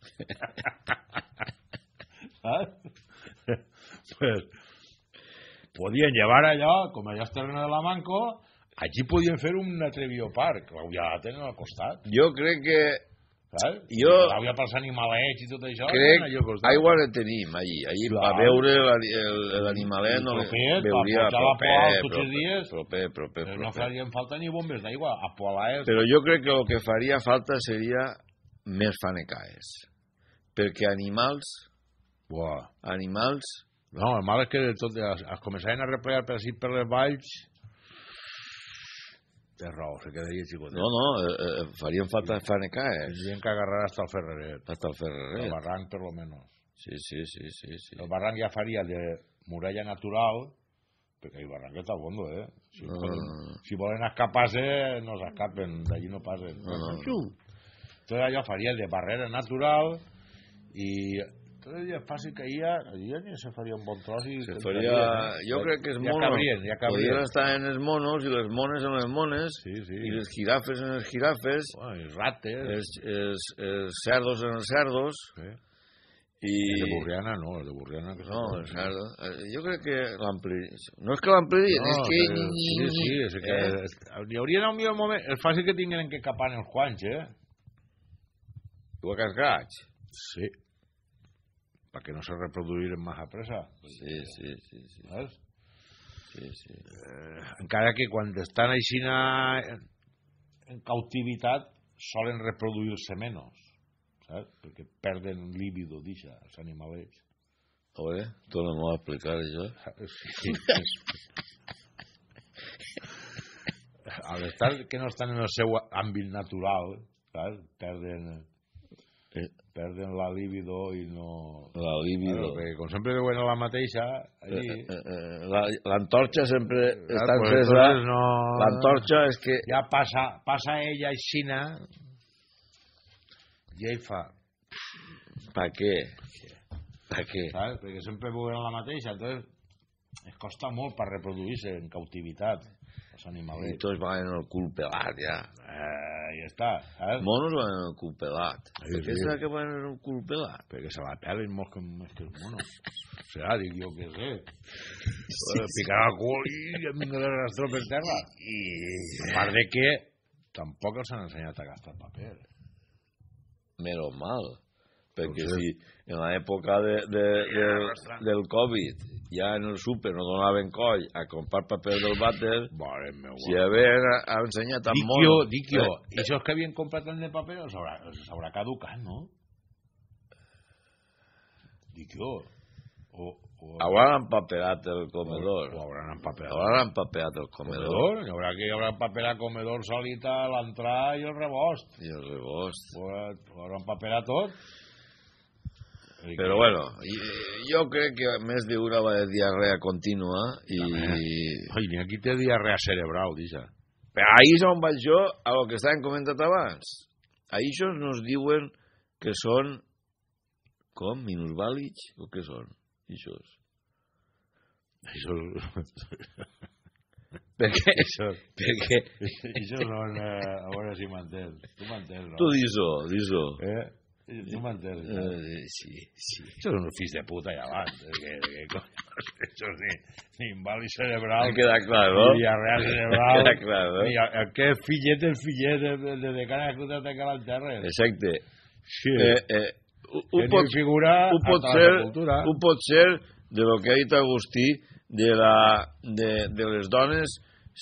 Pues podien llevar allò, com allà és terreno de la Manco, allí podien fer un altre bioparc, ja la tenen al costat. Jo crec que... L'havia pels animalets i tot això. Crec que aigua ne tenim allí per veure l'animalet no veuria proper. No farien falta ni bombes d'aigua, a Polaes. Però jo crec que el que faria falta seria més fanecaes, perquè animals... No, el mal és que tot es començaven a replegar per així per les valls. Té raó, se quedaria xicotet. No, farien falta fanecaes. Tindrien que agarrar hasta el Ferreret. El barranc, per lo menos. Sí. El barranc ja faria de muralla natural, perquè el barranc està al fondo, Si volen escapar-se, no s'escapen, d'allí no passen. Tot allò faria de barrera natural i... Tot el dia fàcil que allà se faria un bon tros i... Jo crec que els monos podrien estar en els monos i les mones en les mones i les jirafes en els jirafes i rates els cerdos en els cerdos i... El de Burriana no, el de Burriana no, el cerdo jo crec que no és que l'amplirien és que... Sí, és que hi hauria un millor moment és fàcil que tinguin que capar els Juans igual que els gats sí para que no se reproduïren más a presa. Sí. ¿Sabes? Sí. Encara que quan estan així en cautivitat solen reproduir-se menys, saps? Perquè perden líbido, dixa, els animalets. Oye, torna-m'ho a explicar, això. Sí. Al estar que no estan en el seu àmbit natural, saps? Perden la libido i no... La libido. Perquè com sempre veuen la mateixa, allí... L'antorxa sempre està encesa. L'antorxa és que... Ja passa ella aixina i ell fa... Pa què? Saps? Perquè sempre veuen la mateixa, entonces es costa molt per reproduir-se en cautivitat, els animalets. I tots van en el cul pelat, ja. Ja està, saps? Monos van en el cul pelat. Per què serà que van en el cul pelat? Perquè se la pelen molt més que els monos. Serà, dic jo què sé. Picarà el cul i em vingarà les tropes terra. A part de que tampoc els han ensenyat a gastar paper. Menos mal. Perquè si en l'època del Covid ja en el súper no donaven coll a comprar paper del vàter, si havien ensenyat amb monos... Dic jo, i això que havien comprat tant de paper s'haurà caducat, no? Dic jo. Hauran empaperat el comedor. Hauran empaperat el comedor. Hi haurà empaperat el comedor solit a l'entrada i el rebost. Hauran empaperat tot. Però bueno, jo crec que més d'una va de diarrea contínua i... Oi, aquí té diarrea cerebral, dixa. Però ahir és on vaig jo a lo que estàvem comentat abans. Ahir nos diuen que són... Com? Minusvàlids? O què són? Ixos. Per què? Perquè... Ixos són... A veure si m'entens. Tu m'entens, no? Tu dis-ho. Tu m'entens? Sí. Això són uns fills de puta allà abans. Això ni invàlid cerebral. Queda clar, no? Ni diarrea cerebral. Queda clar, no? El que és fillet de cara a que te cala el terra. Exacte. Sí. Ho pot ser de lo que ha dit Agustí de les dones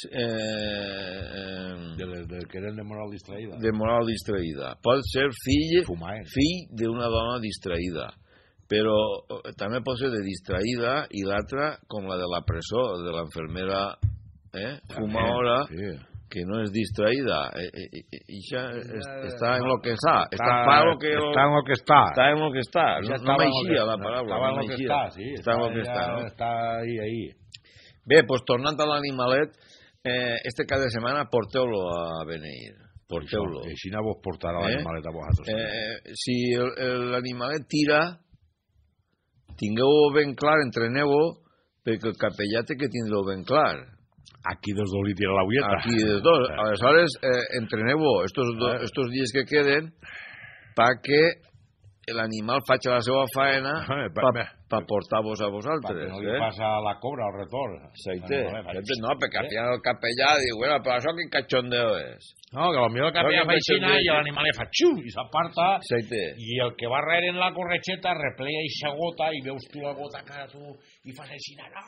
que eren de moral distraïda. De moral distraïda. Pot ser fill d'una dona distraïda. Però també pot ser de distraïda i l'altra com la de la presó, de l'enfermera fumadora, que no és distraïda. Ixa està en lo que està. Està en lo que està. Està en lo que està. No m'eixia la paraula. Estava en lo que està, sí. Està en lo que està, no? Està ahí. Bé, doncs tornant a l'animalet, este cada setmana porteu-lo a beneir. Porteu-lo. Així no vos portarà l'animalet a vosaltres. Si l'animalet tira, tingueu-ho ben clar, entreneu-ho, perquè el capellà té que tindre-ho ben clar. Aquí dos li tira la ulleta. Aquí dos. Aleshores, entreneu-ho estos dies que queden perquè l'animal faci la seva faena per portar-vos a vosaltres. Perquè no li passa la cobra al retorn. No, perquè al final el capellà diu, bueno, però això quin cachondeo és? No, que potser el capellà fa aixina i l'animal li fa xum i s'aparta i el que va darrere en la corretxeta replega eixa gota i veus tu la gota cara tu i fas aixina, no!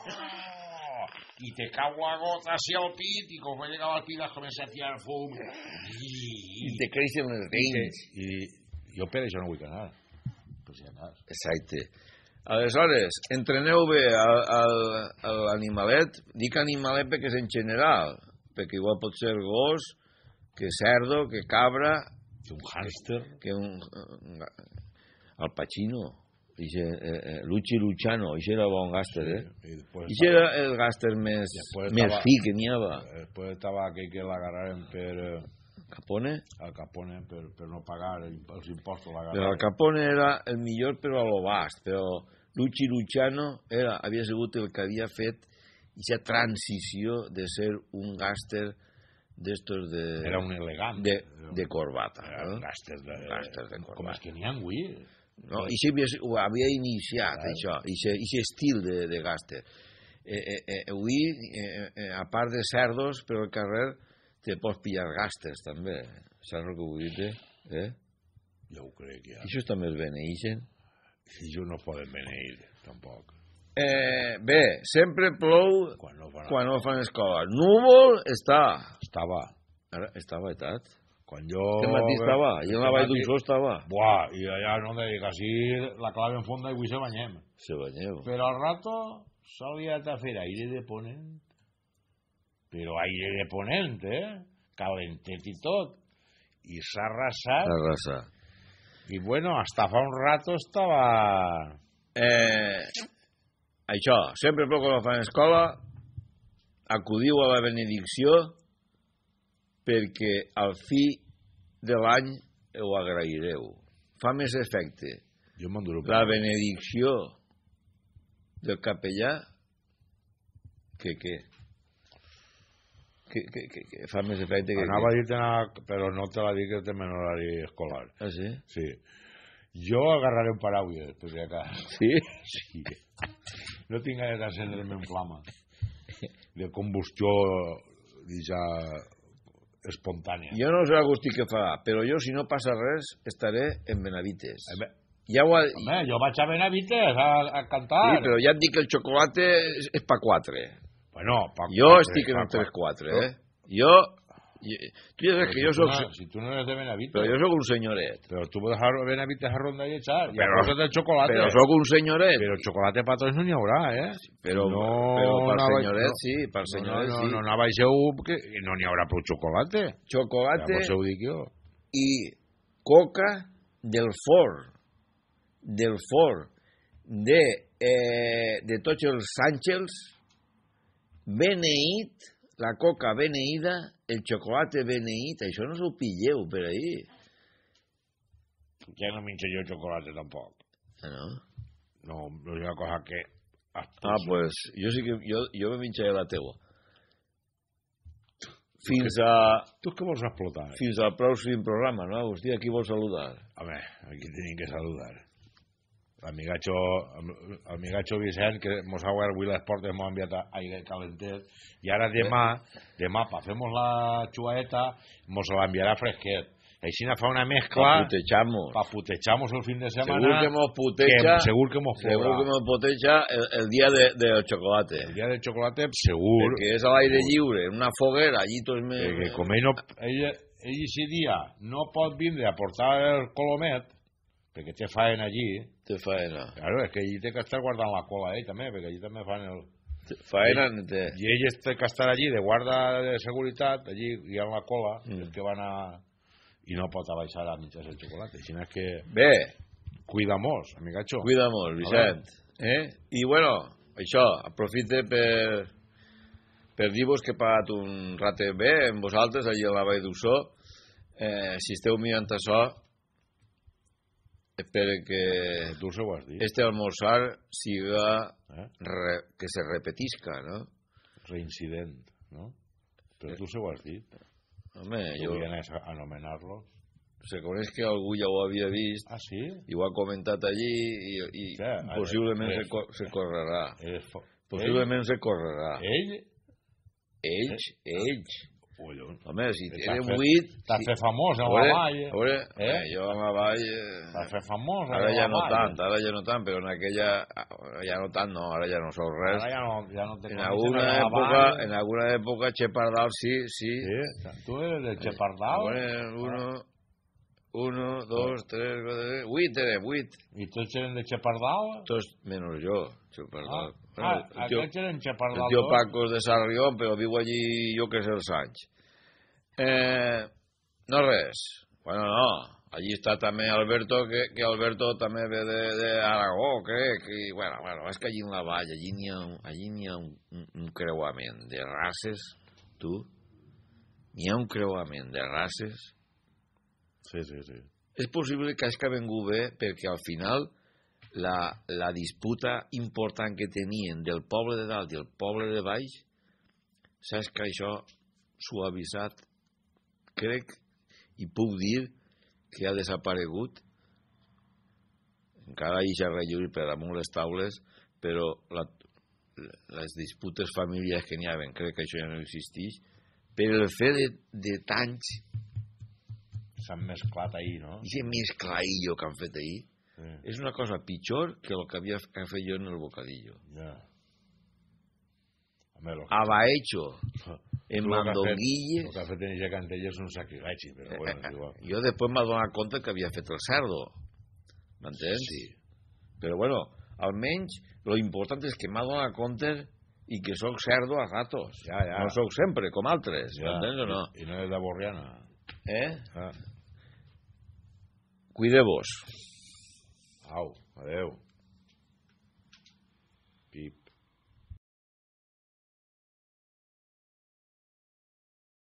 I te cau la gota hacia el pit i com va llegar al pit comença a tirar fum i te creixen les dents i jo per això no vull anar. Exacte. Aleshores, entreneu bé l'animalet. Dic animalet perquè és en general, perquè igual pot ser gos, que cerdo, que cabra, que un hàmster, que Al Pacino, Luchi Luciano, això era bon gàster, Això era el gàster més fi que n'hi havia. Després estava aquell que l'agarraren per... Capone? Al Capone, per no pagar els impostos. Però el Capone era el millor, però a lo bast. Però Luchi Luciano havia sigut el que havia fet aquesta transició de ser un gàster d'estos de... Era un elegant. De corbata. Era un gàster de corbata. Com és que n'hi ha avui. No, i ho havia iniciat, això, aquest estil de gàster. Avui, a part de cerdos, per al carrer, te pots pillar gàsters, també. Saps el que vull dir? Jo ho crec, ja. I això també es beneixen? I jo no poden beneir, tampoc. Bé, sempre plou quan no fan escola. Núvol està. Estava. Ara, estava etat. Quan jo... Aquest matí estava, i en la Vall d'Uixó estava. Buah, i allà no me dic, així la clave en fonda i avui se banyem. Se banyeu. Però al rato solia a fer aire de ponent. Però aire de ponent, calentet i tot. I s'ha arrasat. S'ha arrasat. I bueno, hasta fa un rato estava... Això, sempre plou quan fan escola, acudiu a la benedicció perquè al fi de l'any ho agraireu. Fa més efecte la benedicció del capellà que fa més efecte que... Anava a dir-te, però no te la dic que estem en horari escolar. Ah, sí? Sí. Jo agarraré un paraules, per si acá. Sí? Sí. No tinc ganes d'encendre'm en flama. De combustió, ja espontània. Jo no sé Agustí què farà, però jo, si no passa res, estaré en Benavites. Ja ho Home, jo vaig a Benavites a cantar. Sí, però ja et dic que el xocolate és pa 4. Bueno, jo estic en un 3-4, Jo... Tu ja saps que jo soc... Si tu no eres de Benavites... Però jo soc un senyoret. Però tu vas a Benavites a ronda i echar. Però el chocolate. Però soc un senyoret. Però chocolate para tots no n'hi haurà, Però per senyoret sí, per senyoret sí. No baixeu que no n'hi haurà prou chocolate. Chocolate ja ho dic jo. I coca del forn. Del forn. De tots els Àngels, beneït, la coca beneïda, el xocolate beneït, això no s'ho pilleu per ahir. Ja no menjo jo xocolate tampoc. No? No, és una cosa que... Pues jo sí que... Jo me menjaré la teua. Fins a... Tu què vols explotar? Fins al pròxim programa, no, Agustí? Aquí vols saludar? Home, aquí tenim que saludar. Amigacho Vicent, que mos ha obert avui les portes, m'ha enviat aire calentet, i ara demà fem la xuaeta, mos l'enviarà fresquet. Així fa una mescla pa putechamos el fin de semana. Segur que mos puteja. Segur que mos puteja el dia del chocolate. El dia del chocolate, segur. Perquè és a l'aire lliure, en una foguera, allí tots més... Que com ell ese dia no pot vindre a portar el colomet, perquè té faena allí. Té faena. Claro, és que allí té que estar guardant la cola, també, perquè allí també fan el... Faena no té. I ell té que estar allí de guarda de seguretat, allí guiant la cola, els que van a... I no pot abaixar a mitges el xocolata. Així és que... Bé. Cuida molt, amigatxo. Cuida molt, Vicent. I, bueno, això, aprofite per dir-vos que he pagat un ratet bé amb vosaltres, allà a la Vall d'Ussó. Si esteu mirant això, espero que este almorzar siga que se repetisca, no? Reincident, no? Però tu se ho has dit. Home, jo... Vull anar a anomenar-lo. Se coneix que algú ja ho havia vist. Ah, sí? I ho ha comentat allí i possiblement se correrà. Possiblement se correrà. Ell? Ells. Home, si tenen 8... T'has fet famós a la vall. Jo a la vall... T'has fet famós a la vall. Ara ja no tant, però en aquella... Ja no tant, no, ara ja no sou res. Ara ja no te en alguna època, Xepardal, sí. Sí, tu eres de Xepardal? 1, 2, 3, 4, 8 eren, 8. I tots eren de Xepardal? Tots, menys jo, Xepardal. Aquests eren Xepardal. El tio Paco és de Sarrión, però viu allí jo que sé els anys. No res. Bueno, no. Allí està també Alberto, que Alberto també ve d'Aragó, crec. I, bueno, és que allí en la vall, allí n'hi ha un creuament de races, tu. N'hi ha un creuament de races. Sí. És possible que hagi vingut bé perquè al final la disputa important que tenien del poble de dalt i el poble de baix, saps que això suavitzat, crec, i puc dir que ha desaparegut. Encara hi ha relluir per damunt les taules, però les disputes familiars que n'hi havia, crec que això ja no existeix, per el fet de tanys s'han mesclat ahir, no? I aquest mesclaillo que han fet ahir és una cosa pitjor que el que havia fet jo en el bocadillo. Abahecho, en mandonguille... El que ha fet en Ixa Cantella és un sacrilegi, però bueno... Jo després m'ha donat compte que havia fet el cerdo, m'entens? Sí. Però bueno, almenys, lo important és que m'ha donat compte i que soc cerdo a gatos. No soc sempre, com altres, m'entens o no? I no és de Borriana. Cuideu-vos. Au, adeu.